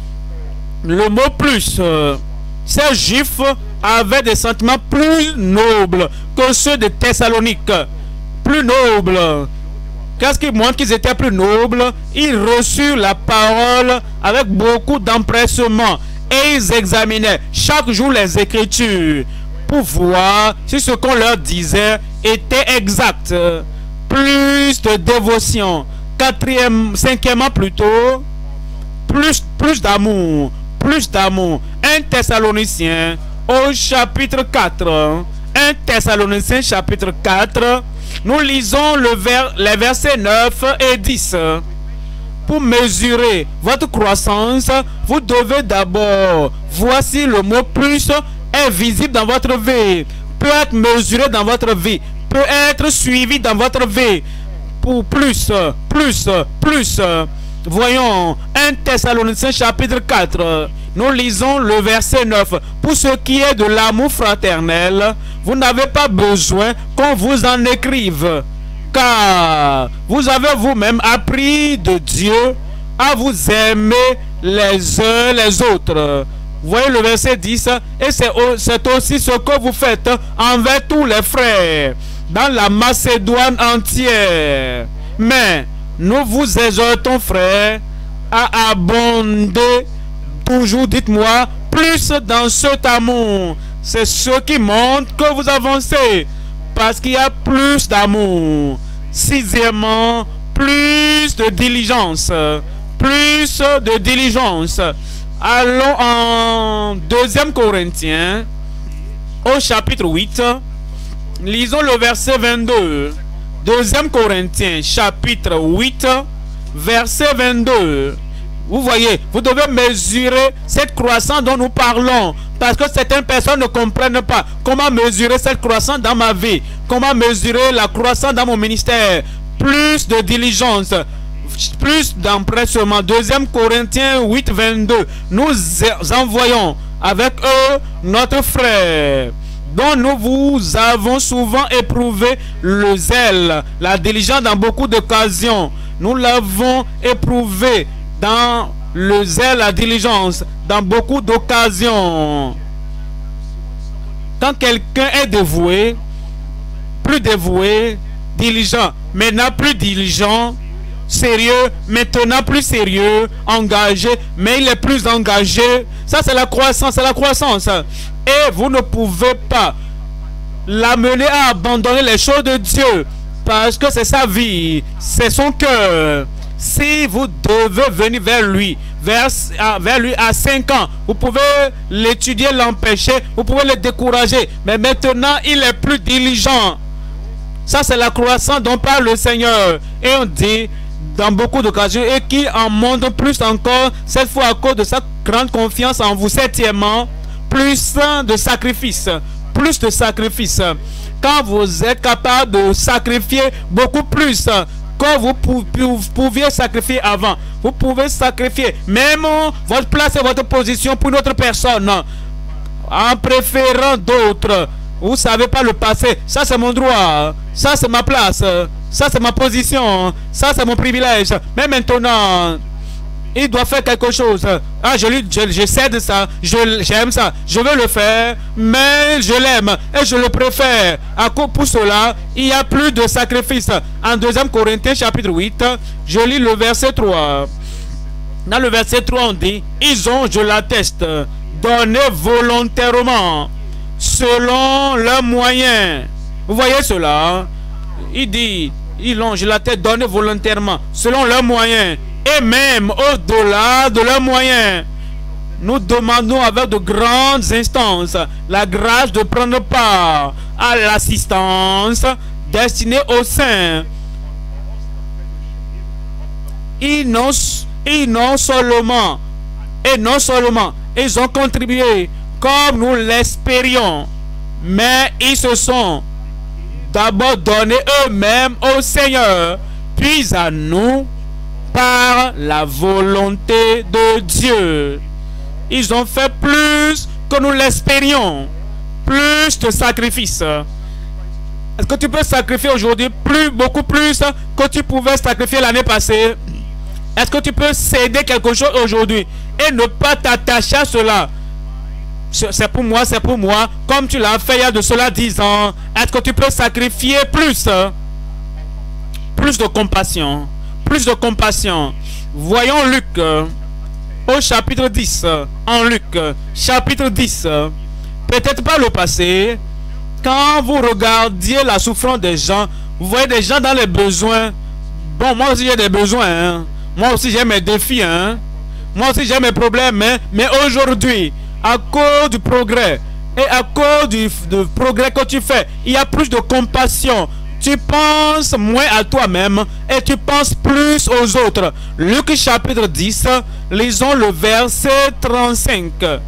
le mot plus, ces Juifs avaient des sentiments plus nobles que ceux de Thessalonique. Plus nobles. Qu'est-ce qui montre qu'ils étaient plus nobles? Ils reçurent la parole avec beaucoup d'empressement et ils examinaient chaque jour les Écritures pour voir si ce qu'on leur disait était exact. Plus de dévotion. Quatrième, cinquièmement plutôt, plus, plus d'amour. Plus d'amour. un Thessaloniciens au chapitre quatre. un Thessaloniciens chapitre quatre. Nous lisons le vers, les versets neuf et dix. Pour mesurer votre croissance, vous devez d'abord, voici le mot plus est visible dans votre vie, peut être mesuré dans votre vie, peut être suivi dans votre vie. Pour plus, plus, plus. Voyons un Thessaloniciens chapitre quatre. Nous lisons le verset neuf. Pour ce qui est de l'amour fraternel, vous n'avez pas besoin qu'on vous en écrive, car vous avez vous-même appris de Dieu à vous aimer les uns les autres. Voyez le verset dix. Et c'est aussi ce que vous faites envers tous les frères dans la Macédoine entière. Mais nous vous exhortons, frères, à abonder toujours, dites-moi, plus dans cet amour. C'est ce qui montre que vous avancez, parce qu'il y a plus d'amour. Sixièmement, plus de diligence. Plus de diligence. Allons en deuxième Corinthiens, au chapitre huit. Lisons le verset vingt-deux. deuxième Corinthiens, chapitre huit, verset vingt-deux. Vous voyez, vous devez mesurer cette croissance dont nous parlons. Parce que certaines personnes ne comprennent pas comment mesurer cette croissance dans ma vie. Comment mesurer la croissance dans mon ministère. Plus de diligence. Plus d'empressement. deuxième Corinthiens huit, vingt-deux. Nous envoyons avec eux notre frère, dont nous vous avons souvent éprouvé le zèle, la diligence dans beaucoup d'occasions. Nous l'avons éprouvé dans le zèle, la diligence, dans beaucoup d'occasions. Quand quelqu'un est dévoué, plus dévoué, diligent, maintenant plus diligent, sérieux, maintenant plus sérieux, engagé, mais il est plus engagé. Ça, c'est la croissance, c'est la croissance. Et vous ne pouvez pas l'amener à abandonner les choses de Dieu, parce que c'est sa vie, c'est son cœur. Si vous devez venir vers lui, vers, vers lui à cinq ans, vous pouvez l'étudier, l'empêcher, vous pouvez le décourager, mais maintenant il est plus diligent. Ça, c'est la croissance dont parle le Seigneur. Et on dit dans beaucoup d'occasions, et qui en montre plus encore, cette fois à cause de sa grande confiance en vous. Septièmement, plus de sacrifices, plus de sacrifices. Quand vous êtes capable de sacrifier beaucoup plus que vous pouviez sacrifier avant, vous pouvez sacrifier même votre place et votre position pour une autre personne en préférant d'autres. Vous ne savez pas le passé. Ça, c'est mon droit. Ça, c'est ma place. Ça, c'est ma position. Ça, c'est mon privilège. Mais maintenant, il doit faire quelque chose. Ah, je lui, je, je cède ça. J'aime ça. Je veux le faire. Mais je l'aime. Et je le préfère. À cause pour cela, il y a plus de sacrifices. En deuxième Corinthiens, chapitre huit, je lis le verset trois. Dans le verset trois, on dit, ils ont, je l'atteste, donné volontairement, selon leurs moyens. Vous voyez cela? Il dit, ils l'ont, je la tête donné volontairement, selon leurs moyens, et même au-delà de leurs moyens. Nous demandons avec de grandes instances la grâce de prendre part à l'assistance destinée aux saints. Ils non, ils non seulement, et non seulement, ils ont contribué comme nous l'espérions, mais ils se sont d'abord donnés eux-mêmes au Seigneur, puis à nous par la volonté de Dieu. Ils ont fait plus que nous l'espérions, plus de sacrifices. Est-ce que tu peux sacrifier aujourd'hui plus, beaucoup plus que tu pouvais sacrifier l'année passée? Est-ce que tu peux céder quelque chose aujourd'hui et ne pas t'attacher à cela? C'est pour moi, c'est pour moi, comme tu l'as fait il y a de cela dix ans. Est-ce que tu peux sacrifier plus? Plus de compassion. Plus de compassion. Voyons Luc euh, au chapitre dix. En Luc, chapitre dix. Peut-être pas le passé. Quand vous regardiez la souffrance des gens, vous voyez des gens dans les besoins. Bon, moi aussi j'ai des besoins. Hein. Moi aussi j'ai mes défis. Hein. Moi aussi j'ai mes problèmes. Hein. Mais aujourd'hui, à cause du progrès et à cause du, du progrès que tu fais, il y a plus de compassion. Tu penses moins à toi-même et tu penses plus aux autres. Luc chapitre dix, lisons le verset trente-cinq.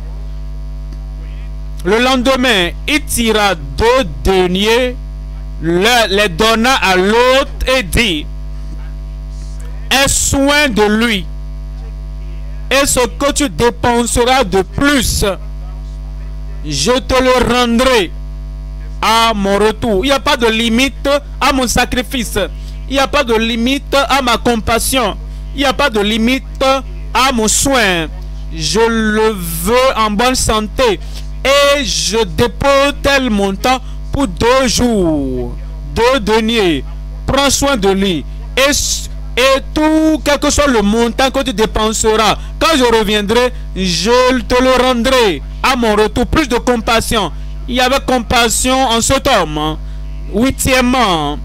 Le lendemain, il tira deux deniers, les donna à l'autre et dit, aie soin de lui. Et ce que tu dépenseras de plus, je te le rendrai à mon retour. Il n'y a pas de limite à mon sacrifice. Il n'y a pas de limite à ma compassion. Il n'y a pas de limite à mon soin. je le veux en bonne santé et je dépose tel montant pour deux jours, deux deniers. Prends soin de lui et, et tout, quel que soit le montant que tu dépenseras, quand je reviendrai, je te le rendrai à mon retour. Plus de compassion. Il y avait compassion en cet homme. Huitièmement,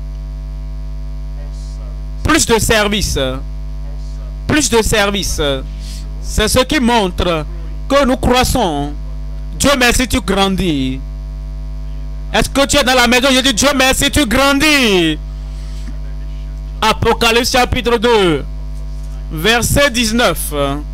plus de service. Plus de service. C'est ce qui montre que nous croissons. Dieu merci, tu grandis. Est-ce que tu es dans la maison? Je dis Dieu merci, tu grandis. Apocalypse chapitre deux, verset dix-neuf.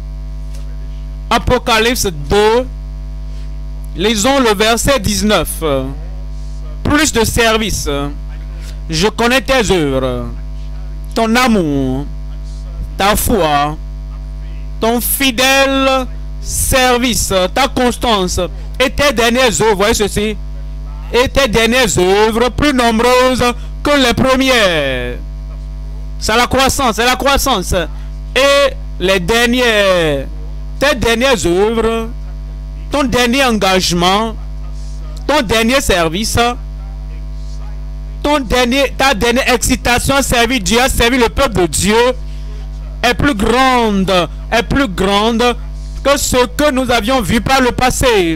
Apocalypse deux, lisons le verset dix-neuf. Plus de service. Je connais tes œuvres, ton amour, ta foi, ton fidèle service, ta constance et tes dernières œuvres. Voyez ceci. Et tes dernières œuvres plus nombreuses que les premières. C'est la croissance, c'est la croissance. Et les dernières, tes dernières œuvres, ton dernier engagement, ton dernier service, ton dernier, ta dernière excitation à servir Dieu, à servir le peuple de Dieu, est plus grande, est plus grande que ce que nous avions vu par le passé.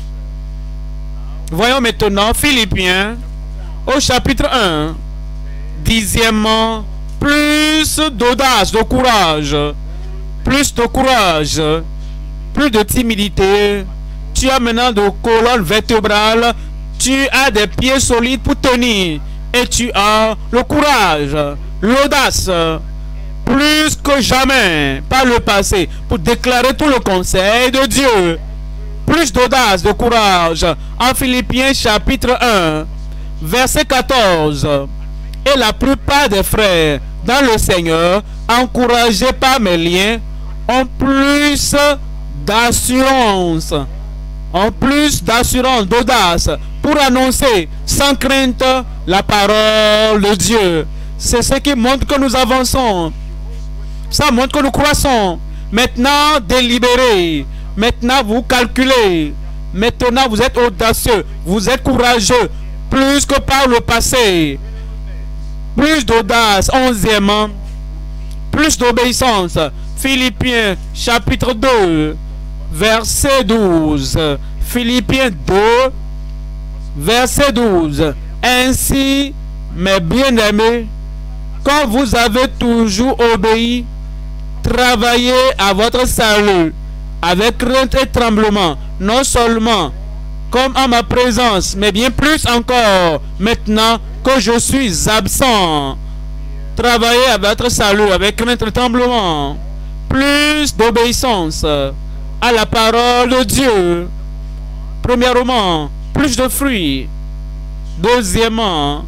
Voyons maintenant Philippiens au chapitre un. Dixièmement, plus d'audace, de courage, plus de courage, plus de timidité. Tu as maintenant de colonne vertébrale, tu as des pieds solides pour tenir et tu as le courage, l'audace, plus que jamais par le passé pour déclarer tout le conseil de Dieu. Plus d'audace, de courage. En Philippiens chapitre un, verset quatorze. Et la plupart des frères dans le Seigneur, encouragés par mes liens, ont plus d'assurance, ont plus d'assurance, d'audace pour annoncer sans crainte la parole de Dieu. C'est ce qui montre que nous avançons. Ça montre que nous croissons. Maintenant, délibérez. Maintenant, vous calculez. Maintenant, vous êtes audacieux. Vous êtes courageux. Plus que par le passé. Plus d'audace. Onzièmement. Plus d'obéissance. Philippiens chapitre deux. Verset douze. Philippiens deux. Verset douze. Ainsi, mes bien-aimés, quand vous avez toujours obéi, travaillez à votre salut avec crainte et tremblement, non seulement comme en ma présence, mais bien plus encore maintenant que je suis absent. Travaillez à votre salut avec crainte et tremblement. Plus d'obéissance à la parole de Dieu. Premièrement, plus de fruits. Deuxièmement,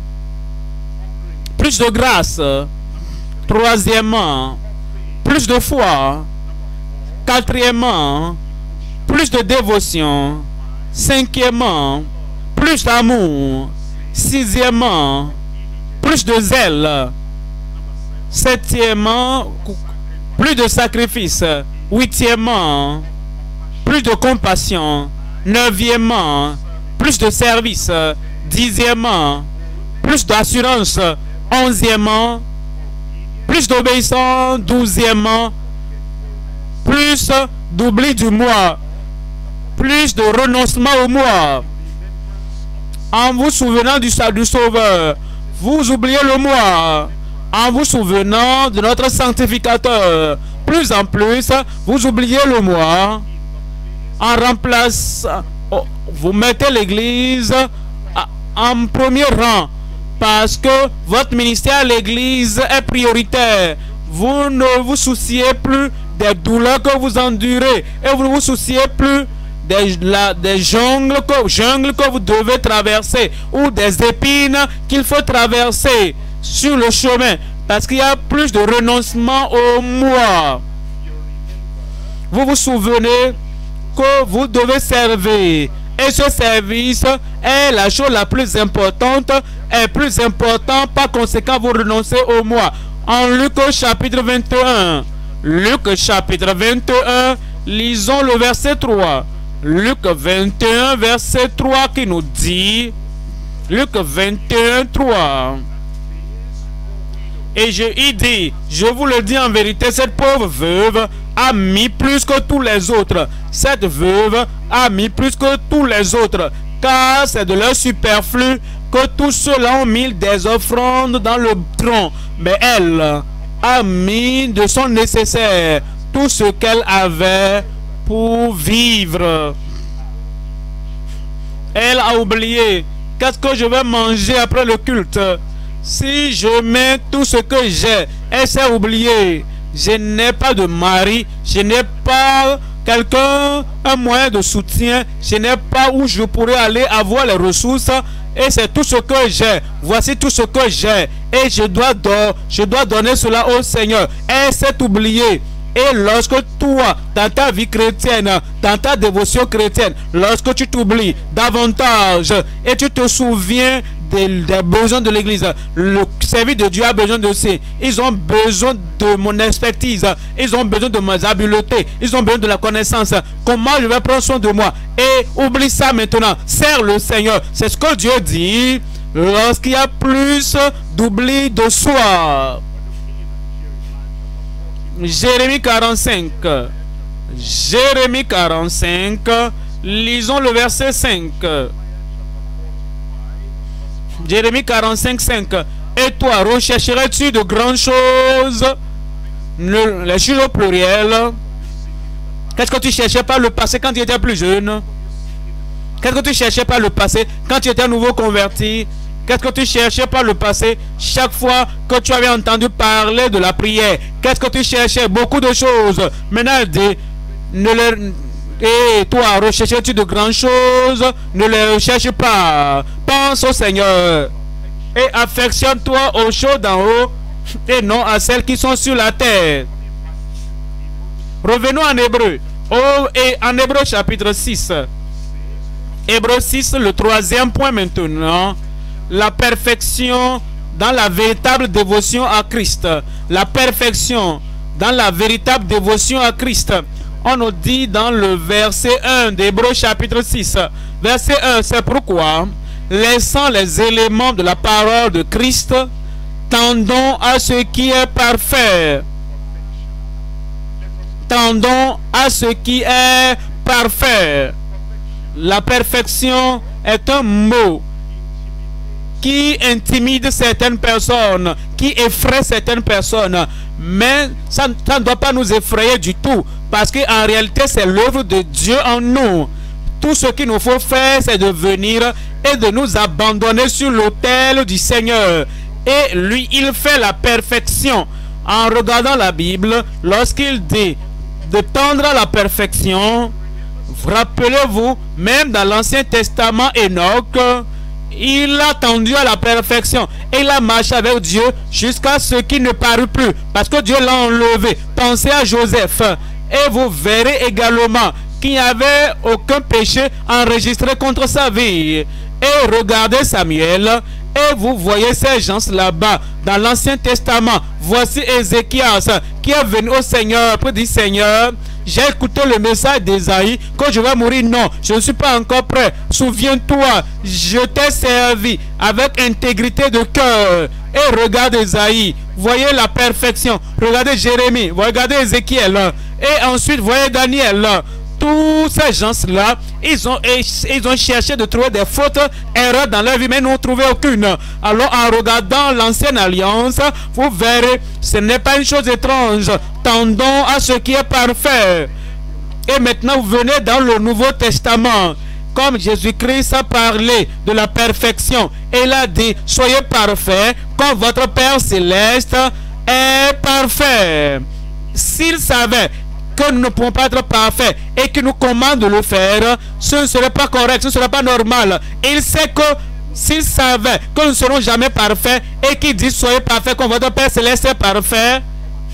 plus de grâce. Troisièmement, plus de foi. Quatrièmement, plus de dévotion. Cinquièmement, plus d'amour. Sixièmement, plus de zèle. Septièmement, plus de sacrifice. Huitièmement, plus de compassion. Neuvièmement, plus de service. Dixièmement, plus d'assurance. Onzièmement, plus d'obéissance. Douzièmement, plus d'oubli du moi, plus de renoncement au moi. En vous souvenant du salut du Sauveur, vous oubliez le moi. En vous souvenant de notre sanctificateur, plus en plus, vous oubliez le moi. En remplace, vous mettez l'église en premier rang parce que votre ministère à l'église est prioritaire. Vous ne vous souciez plus des douleurs que vous endurez et vous ne vous souciez plus des, la, des jungles, que, jungles que vous devez traverser ou des épines qu'il faut traverser sur le chemin parce qu'il y a plus de renoncement au moi. Vous vous souvenez que vous devez servir et ce service est la chose la plus importante et plus important, par conséquent vous renoncez au moi. En Luc chapitre vingt et un, Luc chapitre vingt et un Lisons le verset trois. Luc vingt et un, verset trois qui nous dit, Luc vingt et un, trois. Et je y dis, je vous le dis en vérité, cette pauvre veuve a mis plus que tous les autres. Cette veuve a mis plus que tous les autres, car c'est de leur superflu que tous ceux-là ont mis des offrandes dans le tronc. Mais elle a mis de son nécessaire tout ce qu'elle avait pour vivre. Elle a oublié, qu'est-ce que je vais manger après le culte? Si je mets tout ce que j'ai, elle s'est oubliée. Je n'ai pas de mari, je n'ai pas quelqu'un, un moyen de soutien, je n'ai pas où je pourrais aller avoir les ressources. Et c'est tout ce que j'ai. Voici tout ce que j'ai. Et je dois, do je dois donner cela au Seigneur. Elle s'est oubliée. Et lorsque toi, dans ta vie chrétienne, dans ta dévotion chrétienne, lorsque tu t'oublies davantage et tu te souviens des, des besoins de l'église, le service de Dieu a besoin de ça. Ils ont besoin de mon expertise, ils ont besoin de mes habiletés, ils ont besoin de la connaissance. Comment je vais prendre soin de moi? Et oublie ça maintenant. Sers le Seigneur. C'est ce que Dieu dit lorsqu'il y a plus d'oubli de soi. Jérémie quarante-cinq. Jérémie quarante-cinq. Lisons le verset cinq. Jérémie quarante-cinq, cinq. Et toi, rechercherais-tu de grandes choses? Le, les choses au pluriel. Qu'est-ce que tu cherchais par le passé quand tu étais plus jeune? Qu'est-ce que tu cherchais par le passé quand tu étais nouveau converti? Qu'est-ce que tu cherchais par le passé chaque fois que tu avais entendu parler de la prière? Qu'est-ce que tu cherchais? Beaucoup de choses. Maintenant, dis, ne le, et toi, recherches-tu de grandes choses? Ne les recherche pas. Pense au Seigneur. Et affectionne-toi aux choses d'en haut et non à celles qui sont sur la terre. Revenons en Hébreu. Oh, et en Hébreu chapitre six. Hébreu six, le troisième point maintenant. La perfection dans la véritable dévotion à Christ. La perfection dans la véritable dévotion à Christ. On nous dit dans le verset un d'Hébreu chapitre six. Verset un, c'est pourquoi, laissant les éléments de la parole de Christ, tendons à ce qui est parfait. Tendons à ce qui est parfait. La perfection est un mot qui intimide certaines personnes, qui effraie certaines personnes. Mais ça, ça ne doit pas nous effrayer du tout, parce qu'en réalité, c'est l'œuvre de Dieu en nous. Tout ce qu'il nous faut faire, c'est de venir et de nous abandonner sur l'autel du Seigneur. Et lui, il fait la perfection. En regardant la Bible, lorsqu'il dit de tendre à la perfection, rappelez-vous, même dans l'Ancien Testament, Enoch, il a tendu à la perfection et il a marché avec Dieu jusqu'à ce qu'il ne parut plus, parce que Dieu l'a enlevé. Pensez à Joseph et vous verrez également qu'il n'y avait aucun péché enregistré contre sa vie. Et regardez Samuel et vous voyez ces gens là-bas dans l'Ancien Testament. Voici Ézéchias qui est venu au Seigneur pour dire: Seigneur, j'ai écouté le message d'Ésaïe que je vais mourir. Non, je ne suis pas encore prêt. Souviens-toi, je t'ai servi avec intégrité de cœur. Et regarde Ésaïe, voyez la perfection. Regardez Jérémie, regardez Ézéchiel. Et ensuite, voyez Daniel. Tous ces gens-là, ils ont, ils ont cherché de trouver des fautes, erreurs dans leur vie, mais n'ont trouvé aucune. Alors, en regardant l'ancienne alliance, vous verrez, ce n'est pas une chose étrange. Tendons à ce qui est parfait. Et maintenant, vous venez dans le Nouveau Testament. Comme Jésus-Christ a parlé de la perfection, et il a dit: soyez parfaits, comme votre Père Céleste est parfait. S'il savait que nous ne pouvons pas être parfaits et qu'il nous commande de le faire, ce ne serait pas correct, ce ne serait pas normal. Il sait que s'il savait que nous ne serons jamais parfaits et qu'il dit: soyez parfaits comme votre Père Céleste est parfait,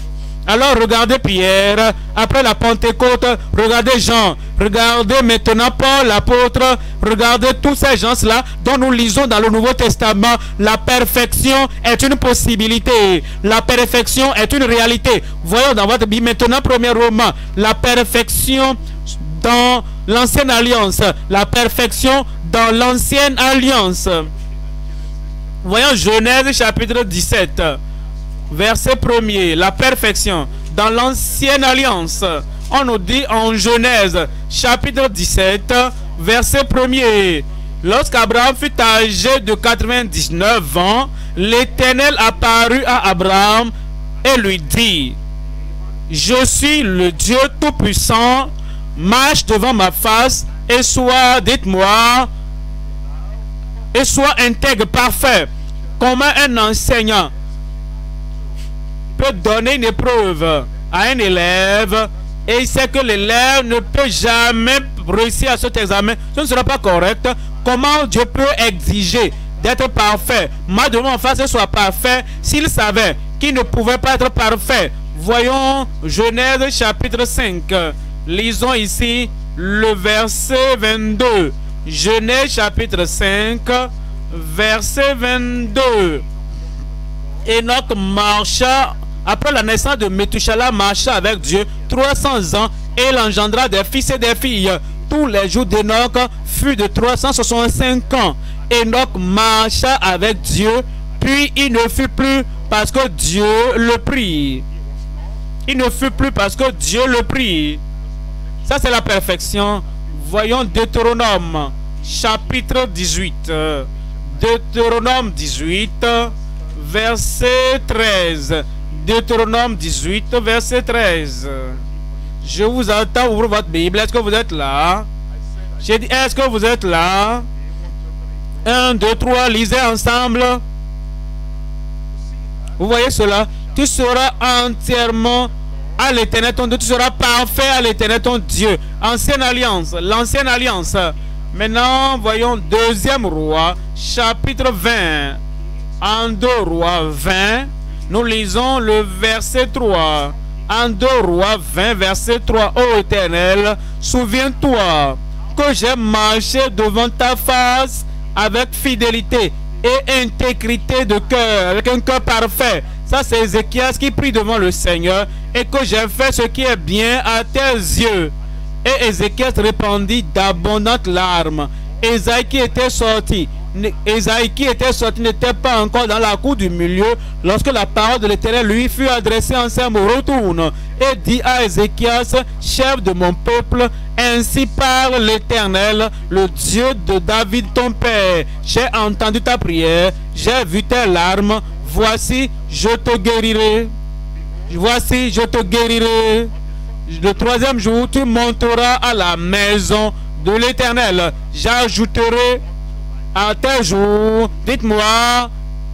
Alors regardez Pierre, après la Pentecôte, regardez Jean, regardez maintenant Paul l'apôtre, regardez tous ces gens-là dont nous lisons dans le Nouveau Testament. La perfection est une possibilité, la perfection est une réalité. Voyons dans votre Bible maintenant, premier roman, la perfection dans l'ancienne alliance, la perfection dans l'ancienne alliance. Voyons Genèse chapitre dix-sept. Verset premier, la perfection dans l'ancienne alliance. On nous dit en Genèse chapitre dix-sept, verset premier. Lorsqu'Abraham fut âgé de quatre-vingt-dix-neuf ans, l'Éternel apparut à Abraham et lui dit: je suis le Dieu Tout-Puissant, marche devant ma face et sois, dites-moi, et sois intègre, parfait. Comment un enseignant peut donner une épreuve à un élève et il sait que l'élève ne peut jamais réussir à cet examen, ce ne sera pas correct. Comment Dieu peut exiger d'être parfait, moi de mon face soit parfait, s'il savait qu'il ne pouvait pas être parfait? Voyons Genèse chapitre cinq. Lisons ici le verset vingt-deux. Genèse chapitre cinq, verset vingt-deux. Enoch marcha, après la naissance de Méthuselah, marcha avec Dieu trois cents ans et il engendra des fils et des filles. Tous les jours d'Enoch furent de trois cent soixante-cinq ans. Enoch marcha avec Dieu, puis il ne fut plus parce que Dieu le prit. Il ne fut plus parce que Dieu le prit. Ça, c'est la perfection. Voyons Deutéronome chapitre dix-huit. Deutéronome dix-huit, verset treize. Deutéronome dix-huit, verset treize. Je vous entends ouvrir votre Bible. Est-ce que vous êtes là? J'ai dit, est-ce que vous êtes là? Un, deux, trois, lisez ensemble. Vous voyez cela? Tu seras entièrement à l'Éternel ton Dieu. Tu seras parfait à l'Éternel ton Dieu. Ancienne alliance, l'ancienne alliance. Maintenant, voyons deuxième roi, chapitre vingt. En deux rois vingt, nous lisons le verset trois. En deux rois vingt, verset trois. Ô Éternel, souviens-toi que j'ai marché devant ta face avec fidélité et intégrité de cœur, avec un cœur parfait. Ça, c'est Ézéchias qui prie devant le Seigneur, et que j'ai fait ce qui est bien à tes yeux. Et Ézéchias répandit d'abondantes larmes. Ésaïe qui était sorti, Ésaïe qui était sorti n'était pas encore dans la cour du milieu lorsque la parole de l'Éternel lui fut adressée en ces mots: retourne et dit à Ézéchias, chef de mon peuple, ainsi parle l'Éternel, le Dieu de David ton père. J'ai entendu ta prière, j'ai vu tes larmes. Voici, je te guérirai. Voici, je te guérirai. Le troisième jour, tu monteras à la maison de l'Éternel. J'ajouterai à tes jours. Dites-moi,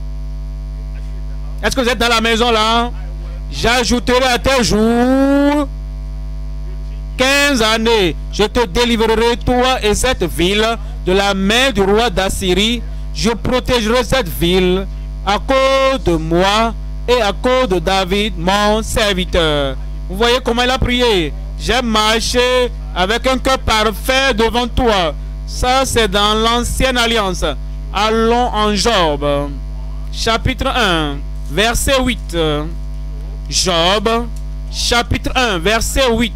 est-ce que vous êtes dans la maison là? J'ajouterai à tes jours quinze années. Je te délivrerai, toi et cette ville, de la main du roi d'Assyrie. Je protégerai cette ville à cause de moi et à cause de David, mon serviteur. Vous voyez comment il a prié? J'ai marché avec un cœur parfait devant toi. Ça, c'est dans l'ancienne alliance. Allons en Job, chapitre un, verset huit. Job, chapitre un, verset huit.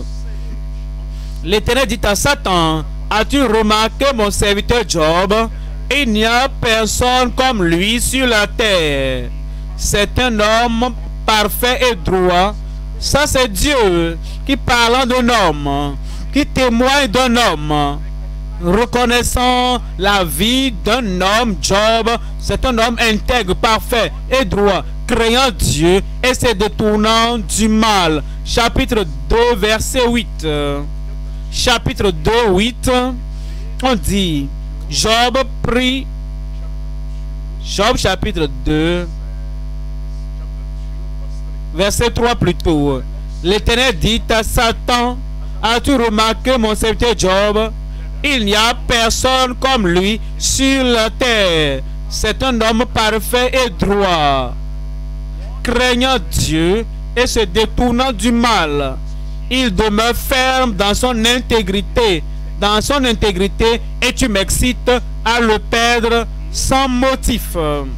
L'Éternel dit à Satan: as-tu remarqué mon serviteur Job? Il n'y a personne comme lui sur la terre. C'est un homme parfait et droit. Ça, c'est Dieu qui parle d'un homme, qui témoigne d'un homme, reconnaissant la vie d'un homme. Job, c'est un homme intègre, parfait et droit, craignant Dieu et se détournant du mal. Chapitre deux, verset huit. Chapitre deux, huit, on dit: Job prie. Job chapitre deux, verset trois plutôt. L'Éternel dit à Satan: as-tu remarqué mon serviteur Job? Il n'y a personne comme lui sur la terre. C'est un homme parfait et droit, craignant Dieu et se détournant du mal, il demeure ferme dans son intégrité, dans son intégrité, et tu m'excites à le perdre sans motif,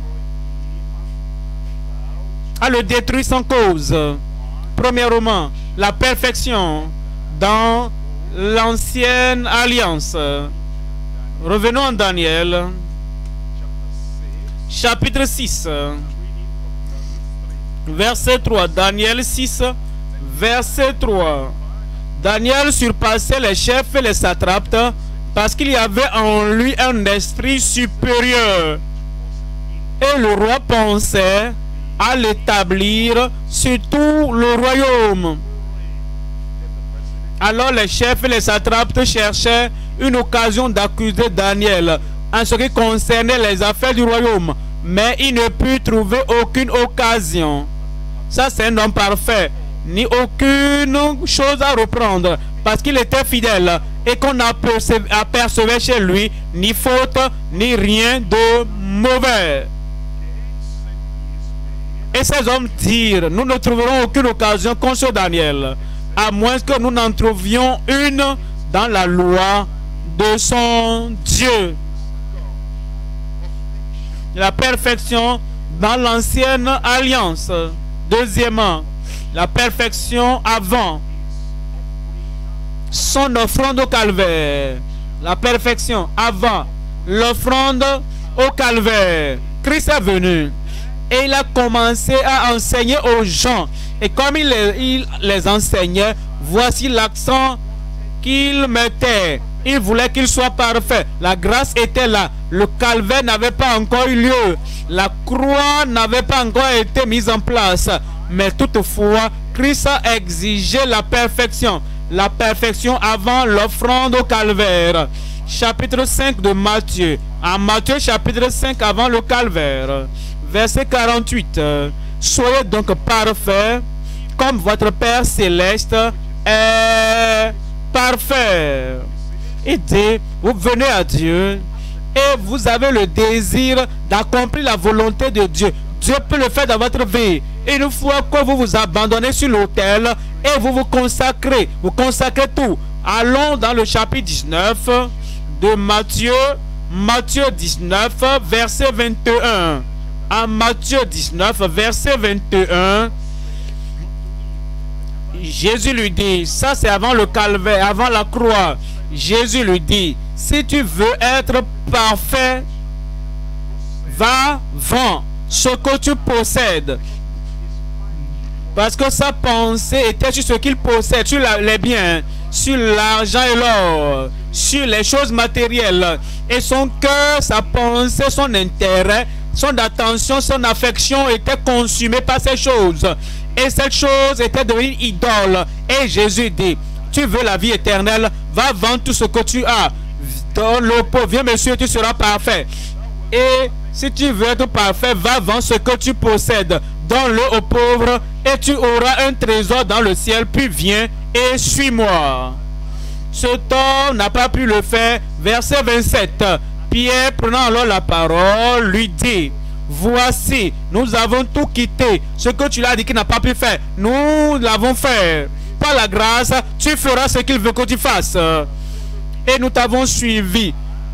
à le détruire sans cause. Premièrement, la perfection dans l'ancienne alliance. Revenons en Daniel, chapitre six, verset trois. Daniel six, verset trois. Daniel surpassait les chefs et les satrapes parce qu'il y avait en lui un esprit supérieur. Et le roi pensait à l'établir sur tout le royaume. Alors les chefs et les satrapes cherchaient une occasion d'accuser Daniel en ce qui concernait les affaires du royaume, mais il ne put trouver aucune occasion. Ça, c'est un homme parfait, ni aucune chose à reprendre, parce qu'il était fidèle et qu'on apercevait chez lui ni faute ni rien de mauvais. Et ces hommes dirent, nous ne trouverons aucune occasion contre Daniel, à moins que nous n'en trouvions une dans la loi de son Dieu. La perfection dans l'ancienne alliance. Deuxièmement, la perfection avant son offrande au calvaire. La perfection avant l'offrande au calvaire. Christ est venu et il a commencé à enseigner aux gens. Et comme il les, il les enseignait, voici l'accent qu'il mettait. Il voulait qu'il soit parfait. La grâce était là. Le calvaire n'avait pas encore eu lieu. La croix n'avait pas encore été mise en place. Mais toutefois, Christ a exigé la perfection. La perfection avant l'offrande au calvaire. Chapitre cinq de Matthieu. En Matthieu chapitre cinq avant le calvaire. Verset quarante-huit. Soyez donc parfaits comme votre Père céleste est parfait. Il dit, vous venez à Dieu et vous avez le désir d'accomplir la volonté de Dieu. Dieu peut le faire dans votre vie. Une fois que vous vous abandonnez sur l'autel et vous vous consacrez, vous consacrez tout. Allons dans le chapitre dix-neuf de Matthieu, Matthieu dix-neuf, verset vingt et un. En Matthieu dix-neuf, verset vingt et un, Jésus lui dit, ça c'est avant le calvaire, avant la croix. Jésus lui dit, si tu veux être parfait, va, vends ce que tu possèdes. Parce que sa pensée était sur ce qu'il possède, sur la, les biens, sur l'argent et l'or, sur les choses matérielles. Et son cœur, sa pensée, son intérêt, son attention, son affection était consumée par ces choses. Et cette chose était devenue idole. Et Jésus dit, tu veux la vie éternelle, va vendre tout ce que tu as. Donne-le pauvre, viens monsieur, tu seras parfait. Et si tu veux être parfait, va vendre ce que tu possèdes. Donne-le aux pauvres et tu auras un trésor dans le ciel. Puis viens et suis-moi. Cet homme n'a pas pu le faire. Verset vingt-sept. Pierre, prenant alors la parole, lui dit, voici, nous avons tout quitté. Ce que tu l'as dit qu'il n'a pas pu faire, nous l'avons fait. Par la grâce, tu feras ce qu'il veut que tu fasses. Et nous t'avons suivi.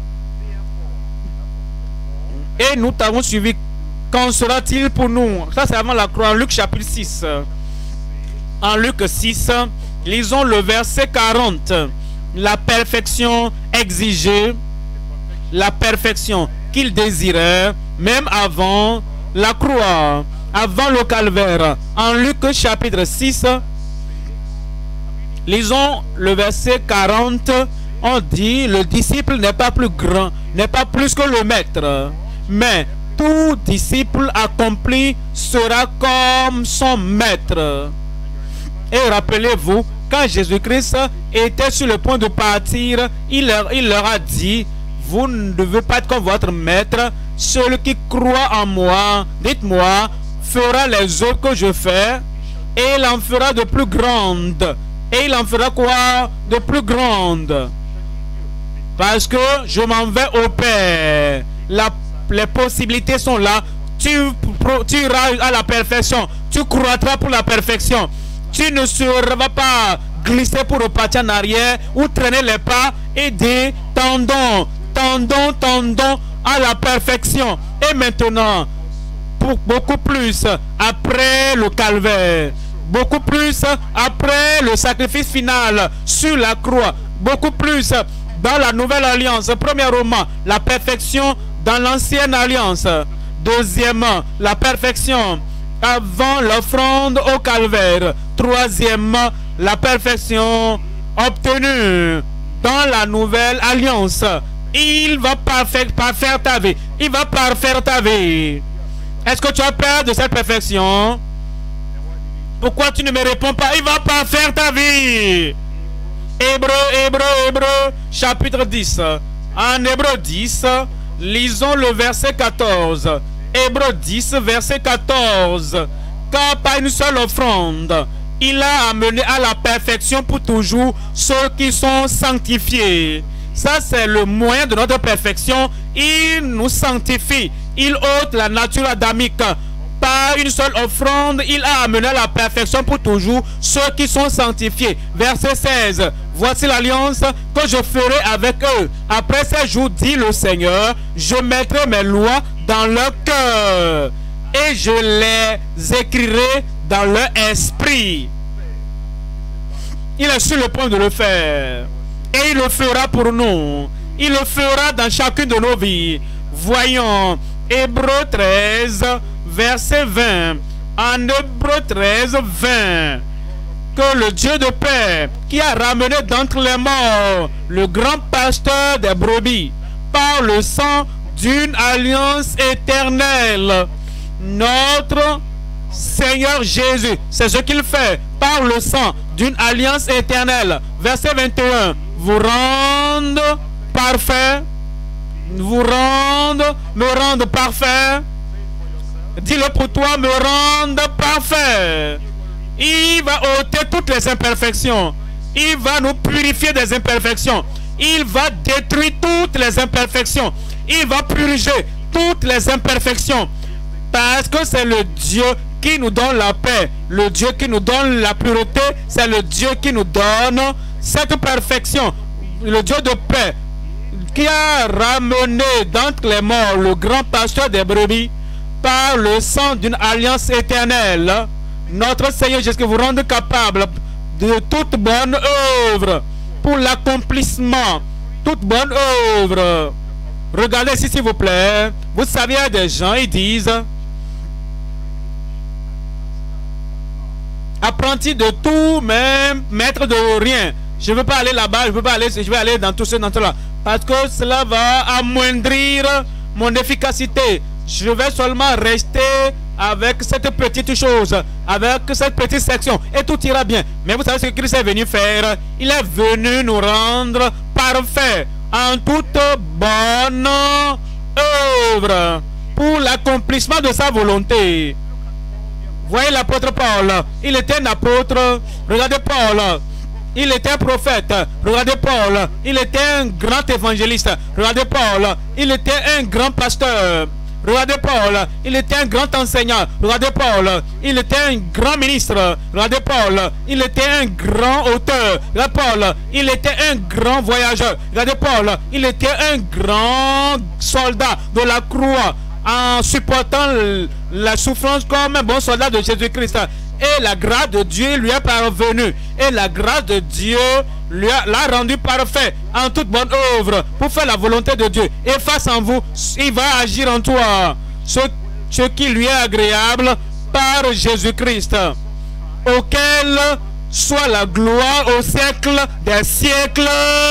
Et nous t'avons suivi. Qu'en sera-t-il pour nous? Ça, c'est avant la croix. En Luc chapitre six. En Luc six, lisons le verset quarante. La perfection exigée, la perfection qu'il désirait, même avant la croix, avant le calvaire. En Luc chapitre six, lisons le verset quarante. On dit, le disciple n'est pas plus grand, n'est pas plus que le maître, mais tout disciple accompli sera comme son maître. Et rappelez-vous, quand Jésus-Christ était sur le point de partir, il leur, il leur a dit, vous ne devez pas être comme votre maître. Celui qui croit en moi, dites-moi, fera les œuvres que je fais, et il en fera de plus grandes. Et il en fera quoi? De plus grandes. Parce que je m'en vais au Père. La, les possibilités sont là. Tu, tu iras à la perfection. tu croîtras pour la perfection. Tu ne seras pas glisser pour repartir en arrière ou traîner les pas et dire tendons, tendons, tendons à la perfection. Et maintenant, pour beaucoup plus après le calvaire, beaucoup plus après le sacrifice final sur la croix, beaucoup plus dans la nouvelle alliance. Premièrement, la perfection dans l'ancienne alliance. Deuxièmement, la perfection avant l'offrande au calvaire. Troisièmement, la perfection obtenue dans la nouvelle alliance. Il va parfaire, parfaire ta vie. Il va parfaire ta vie. Est-ce que tu as peur de cette perfection? Pourquoi tu ne me réponds pas? Il va parfaire ta vie. Hébreu, Hébreu, Hébreu, chapitre dix. En Hébreu dix, lisons le verset quatorze. Hébreu dix, verset quatorze. Car par une seule offrande, il a amené à la perfection pour toujours ceux qui sont sanctifiés. Ça, c'est le moyen de notre perfection. Il nous sanctifie. Il ôte la nature adamique. Par une seule offrande, il a amené à la perfection pour toujours ceux qui sont sanctifiés. Verset seize. Voici l'alliance que je ferai avec eux. Après ces jours, dit le Seigneur, je mettrai mes lois dans leur cœur et je les écrirai dans leur esprit. Il est sur le point de le faire. Et il le fera pour nous. Il le fera dans chacune de nos vies. Voyons Hébreu treize, verset vingt. En Hébreu treize, vingt. Que le Dieu de paix, qui a ramené d'entre les morts le grand pasteur des brebis, par le sang d'une alliance éternelle, notre Seigneur Jésus, c'est ce qu'il fait, par le sang d'une alliance éternelle. Verset vingt et un. Vous rendre parfait, vous rendre, me rendre parfait. Dis-le pour toi, me rendre parfait. Il va ôter toutes les imperfections. Il va nous purifier des imperfections. Il va détruire toutes les imperfections. Il va purger toutes les imperfections. Parce que c'est le Dieu qui nous donne la paix. Le Dieu qui nous donne la pureté. C'est le Dieu qui nous donne cette perfection. Le Dieu de paix qui a ramené d'entre les morts le grand pasteur des brebis par le sang d'une alliance éternelle. Notre Seigneur Jésus vous rende capable de toute bonne œuvre pour l'accomplissement. Toute bonne œuvre. Regardez ici s'il vous plaît. Vous savez, il y a des gens, ils disent apprenti de tout, même maître de rien. Je ne veux pas aller là-bas, je ne veux pas aller, je vais aller dans tout ce, dans tout là. Parce que cela va amoindrir mon efficacité. Je vais seulement rester avec cette petite chose, avec cette petite section, et tout ira bien. Mais vous savez ce que Christ est venu faire? Il est venu nous rendre parfaits en toute bonne œuvre pour l'accomplissement de sa volonté. Voyez l'apôtre Paul, il était un apôtre. Regardez Paul, il était un prophète. Regardez Paul, il était un grand évangéliste. Regardez Paul, il était un grand pasteur. Regardez Paul, il était un grand enseignant. Regardez Paul, il était un grand ministre. Regardez Paul, il était un grand auteur. Regardez Paul, il était un grand voyageur. Regardez Paul, il était un grand soldat de la croix en supportant la souffrance comme un bon soldat de Jésus-Christ. Et la grâce de Dieu lui est parvenue. Et la grâce de Dieu l'a rendu parfait en toute bonne œuvre pour faire la volonté de Dieu. Et face en vous, il va agir en toi ce, ce qui lui est agréable par Jésus-Christ, auquel soit la gloire au siècle des siècles.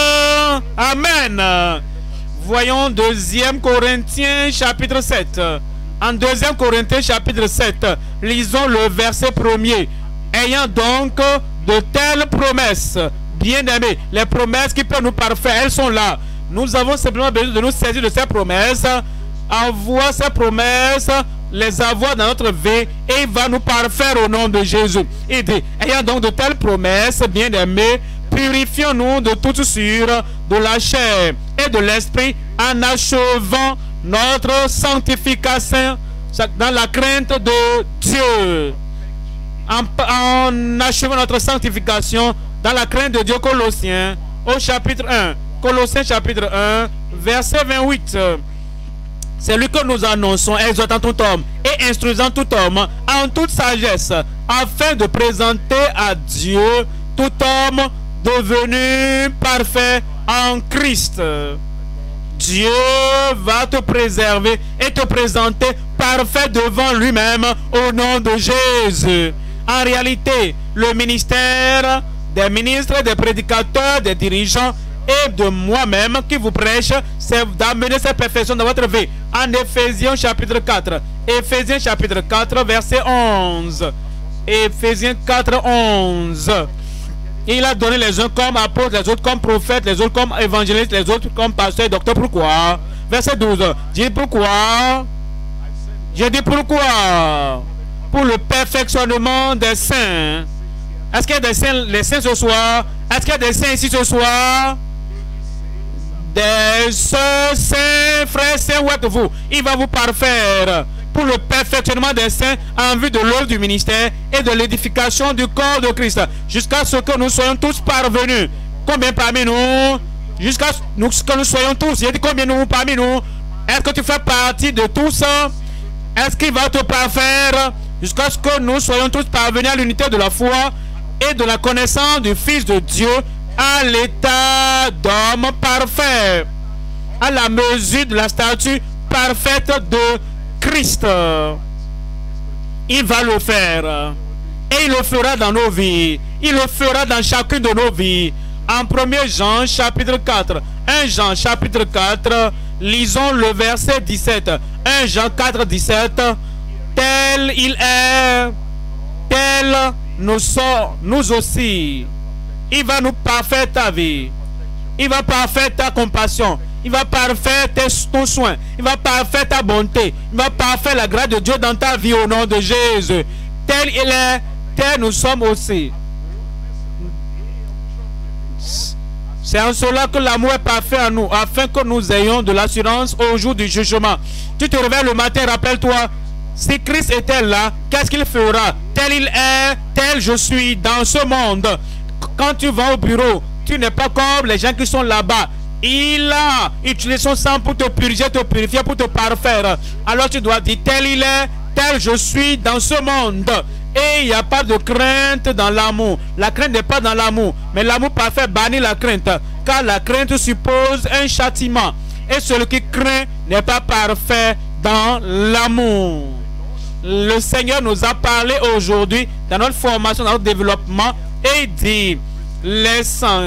Amen. Voyons deuxième Corinthiens chapitre sept. En deuxième Corinthiens chapitre sept, lisons le verset premier. Ayant donc de telles promesses, bien-aimés, les promesses qui peuvent nous parfaire, elles sont là. Nous avons simplement besoin de nous saisir de ces promesses, avoir ces promesses, les avoir dans notre vie, et il va nous parfaire au nom de Jésus. Il dit, ayant donc de telles promesses, bien-aimés, purifions-nous de toute souillure de la chair et de l'esprit en achevant notre sanctification dans la crainte de Dieu. en, en achevant notre sanctification dans la crainte de Dieu. Colossiens au chapitre un. Colossiens chapitre un, verset vingt-huit. C'est lui que nous annonçons, exhortant tout homme et instruisant tout homme en toute sagesse, afin de présenter à Dieu tout homme devenu parfait en Christ. Dieu va te préserver et te présenter parfait devant lui-même au nom de Jésus. En réalité, le ministère des ministres, des prédicateurs, des dirigeants et de moi-même qui vous prêche, c'est d'amener cette perfection dans votre vie. En Éphésiens chapitre quatre. Éphésiens chapitre quatre, verset onze. Éphésiens quatre, onze. Il a donné les uns comme apôtres, les autres comme prophètes, les autres comme évangélistes, les autres comme pasteurs et docteurs. Pourquoi? Verset douze. Dis pourquoi? Je dis pourquoi? Pour le perfectionnement des saints. Est-ce qu'il y a des saints, les saints ce soir? Est-ce qu'il y a des saints ici ce soir? Des saints, frères, saints, où êtes-vous? Il va vous parfaire pour le perfectionnement des saints en vue de l'œuvre du ministère et de l'édification du corps de Christ, jusqu'à ce que nous soyons tous parvenus. Combien parmi nous? Jusqu'à ce que nous soyons tous. J'ai dit combien nous parmi nous? Est-ce que tu fais partie de tout ça? Est-ce qu'il va te parfaire jusqu'à ce que nous soyons tous parvenus à l'unité de la foi et de la connaissance du Fils de Dieu, à l'état d'homme parfait, à la mesure de la stature parfaite de Christ. Il va le faire. Et il le fera dans nos vies. Il le fera dans chacune de nos vies. En premier Jean chapitre quatre. un Jean chapitre quatre. Lisons le verset dix-sept. un Jean quatre, dix-sept. Tel il est, tel nous sommes, nous aussi. Il va nous parfaire ta vie. Il va parfaire ta compassion. Il va parfaire ton soin. Il va parfaire ta bonté. Il va parfaire la grâce de Dieu dans ta vie au nom de Jésus. Tel il est, tel nous sommes aussi. C'est en cela que l'amour est parfait en nous, afin que nous ayons de l'assurance au jour du jugement. Tu te réveilles le matin, rappelle-toi, si Christ était là, qu'est-ce qu'il fera? Tel il est, tel je suis dans ce monde. Quand tu vas au bureau, tu n'es pas comme les gens qui sont là-bas. Il a utilisé son sang pour te purifier, te purifier, pour te parfaire. Alors tu dois dire, tel il est, tel je suis dans ce monde. Et il n'y a pas de crainte dans l'amour. La crainte n'est pas dans l'amour. Mais l'amour parfait bannit la crainte. Car la crainte suppose un châtiment. Et celui qui craint n'est pas parfait dans l'amour. Le Seigneur nous a parlé aujourd'hui dans notre formation, dans notre développement. Et il dit, les,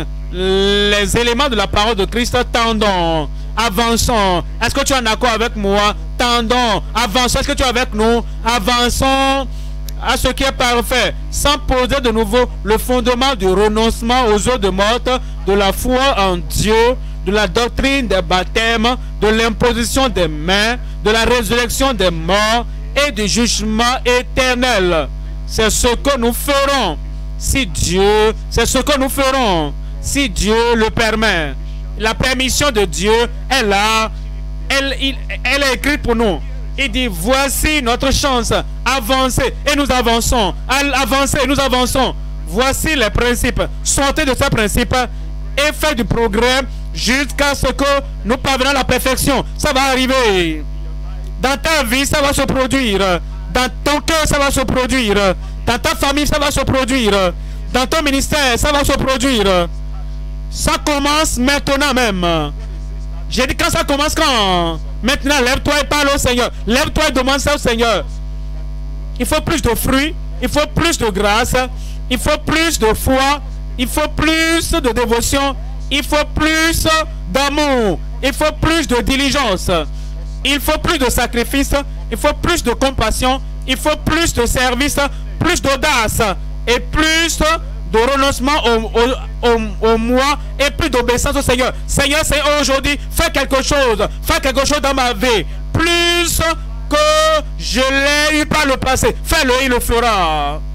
les éléments de la parole de Christ, tendons, avançons. Est-ce que tu es en accord avec moi? Tendons, avançons. Est-ce que tu es avec nous? Avançons à ce qui est parfait, sans poser de nouveau le fondement du renoncement aux eaux de mort, de la foi en Dieu, de la doctrine des baptêmes, de l'imposition des mains, de la résurrection des morts et du jugement éternel. C'est ce que nous ferons si Dieu, c'est ce que nous ferons si Dieu le permet. La permission de Dieu est là, elle, il, elle est écrite pour nous. Il dit, voici notre chance, avancez et nous avançons, avancez et nous avançons. Voici les principes, sortez de ces principes et faites du progrès jusqu'à ce que nous parvenions à la perfection. Ça va arriver. Dans ta vie, ça va se produire. Dans ton cœur, ça va se produire. Dans ta famille, ça va se produire. Dans ton ministère, ça va se produire. Ça commence maintenant même. J'ai dit quand ça commence quand? Maintenant, lève-toi et parle au Seigneur. Lève-toi et demande ça au Seigneur. Il faut plus de fruits. Il faut plus de grâce. Il faut plus de foi. Il faut plus de dévotion. Il faut plus d'amour. Il faut plus de diligence. Il faut plus de sacrifice. Il faut plus de compassion. Il faut plus de service. Plus d'audace. Et plus de renoncement au, au, au, au moi et plus d'obéissance au Seigneur. Seigneur, c'est aujourd'hui, fais quelque chose. Fais quelque chose dans ma vie. Plus que je l'ai eu par le passé. Fais-le, il le fera.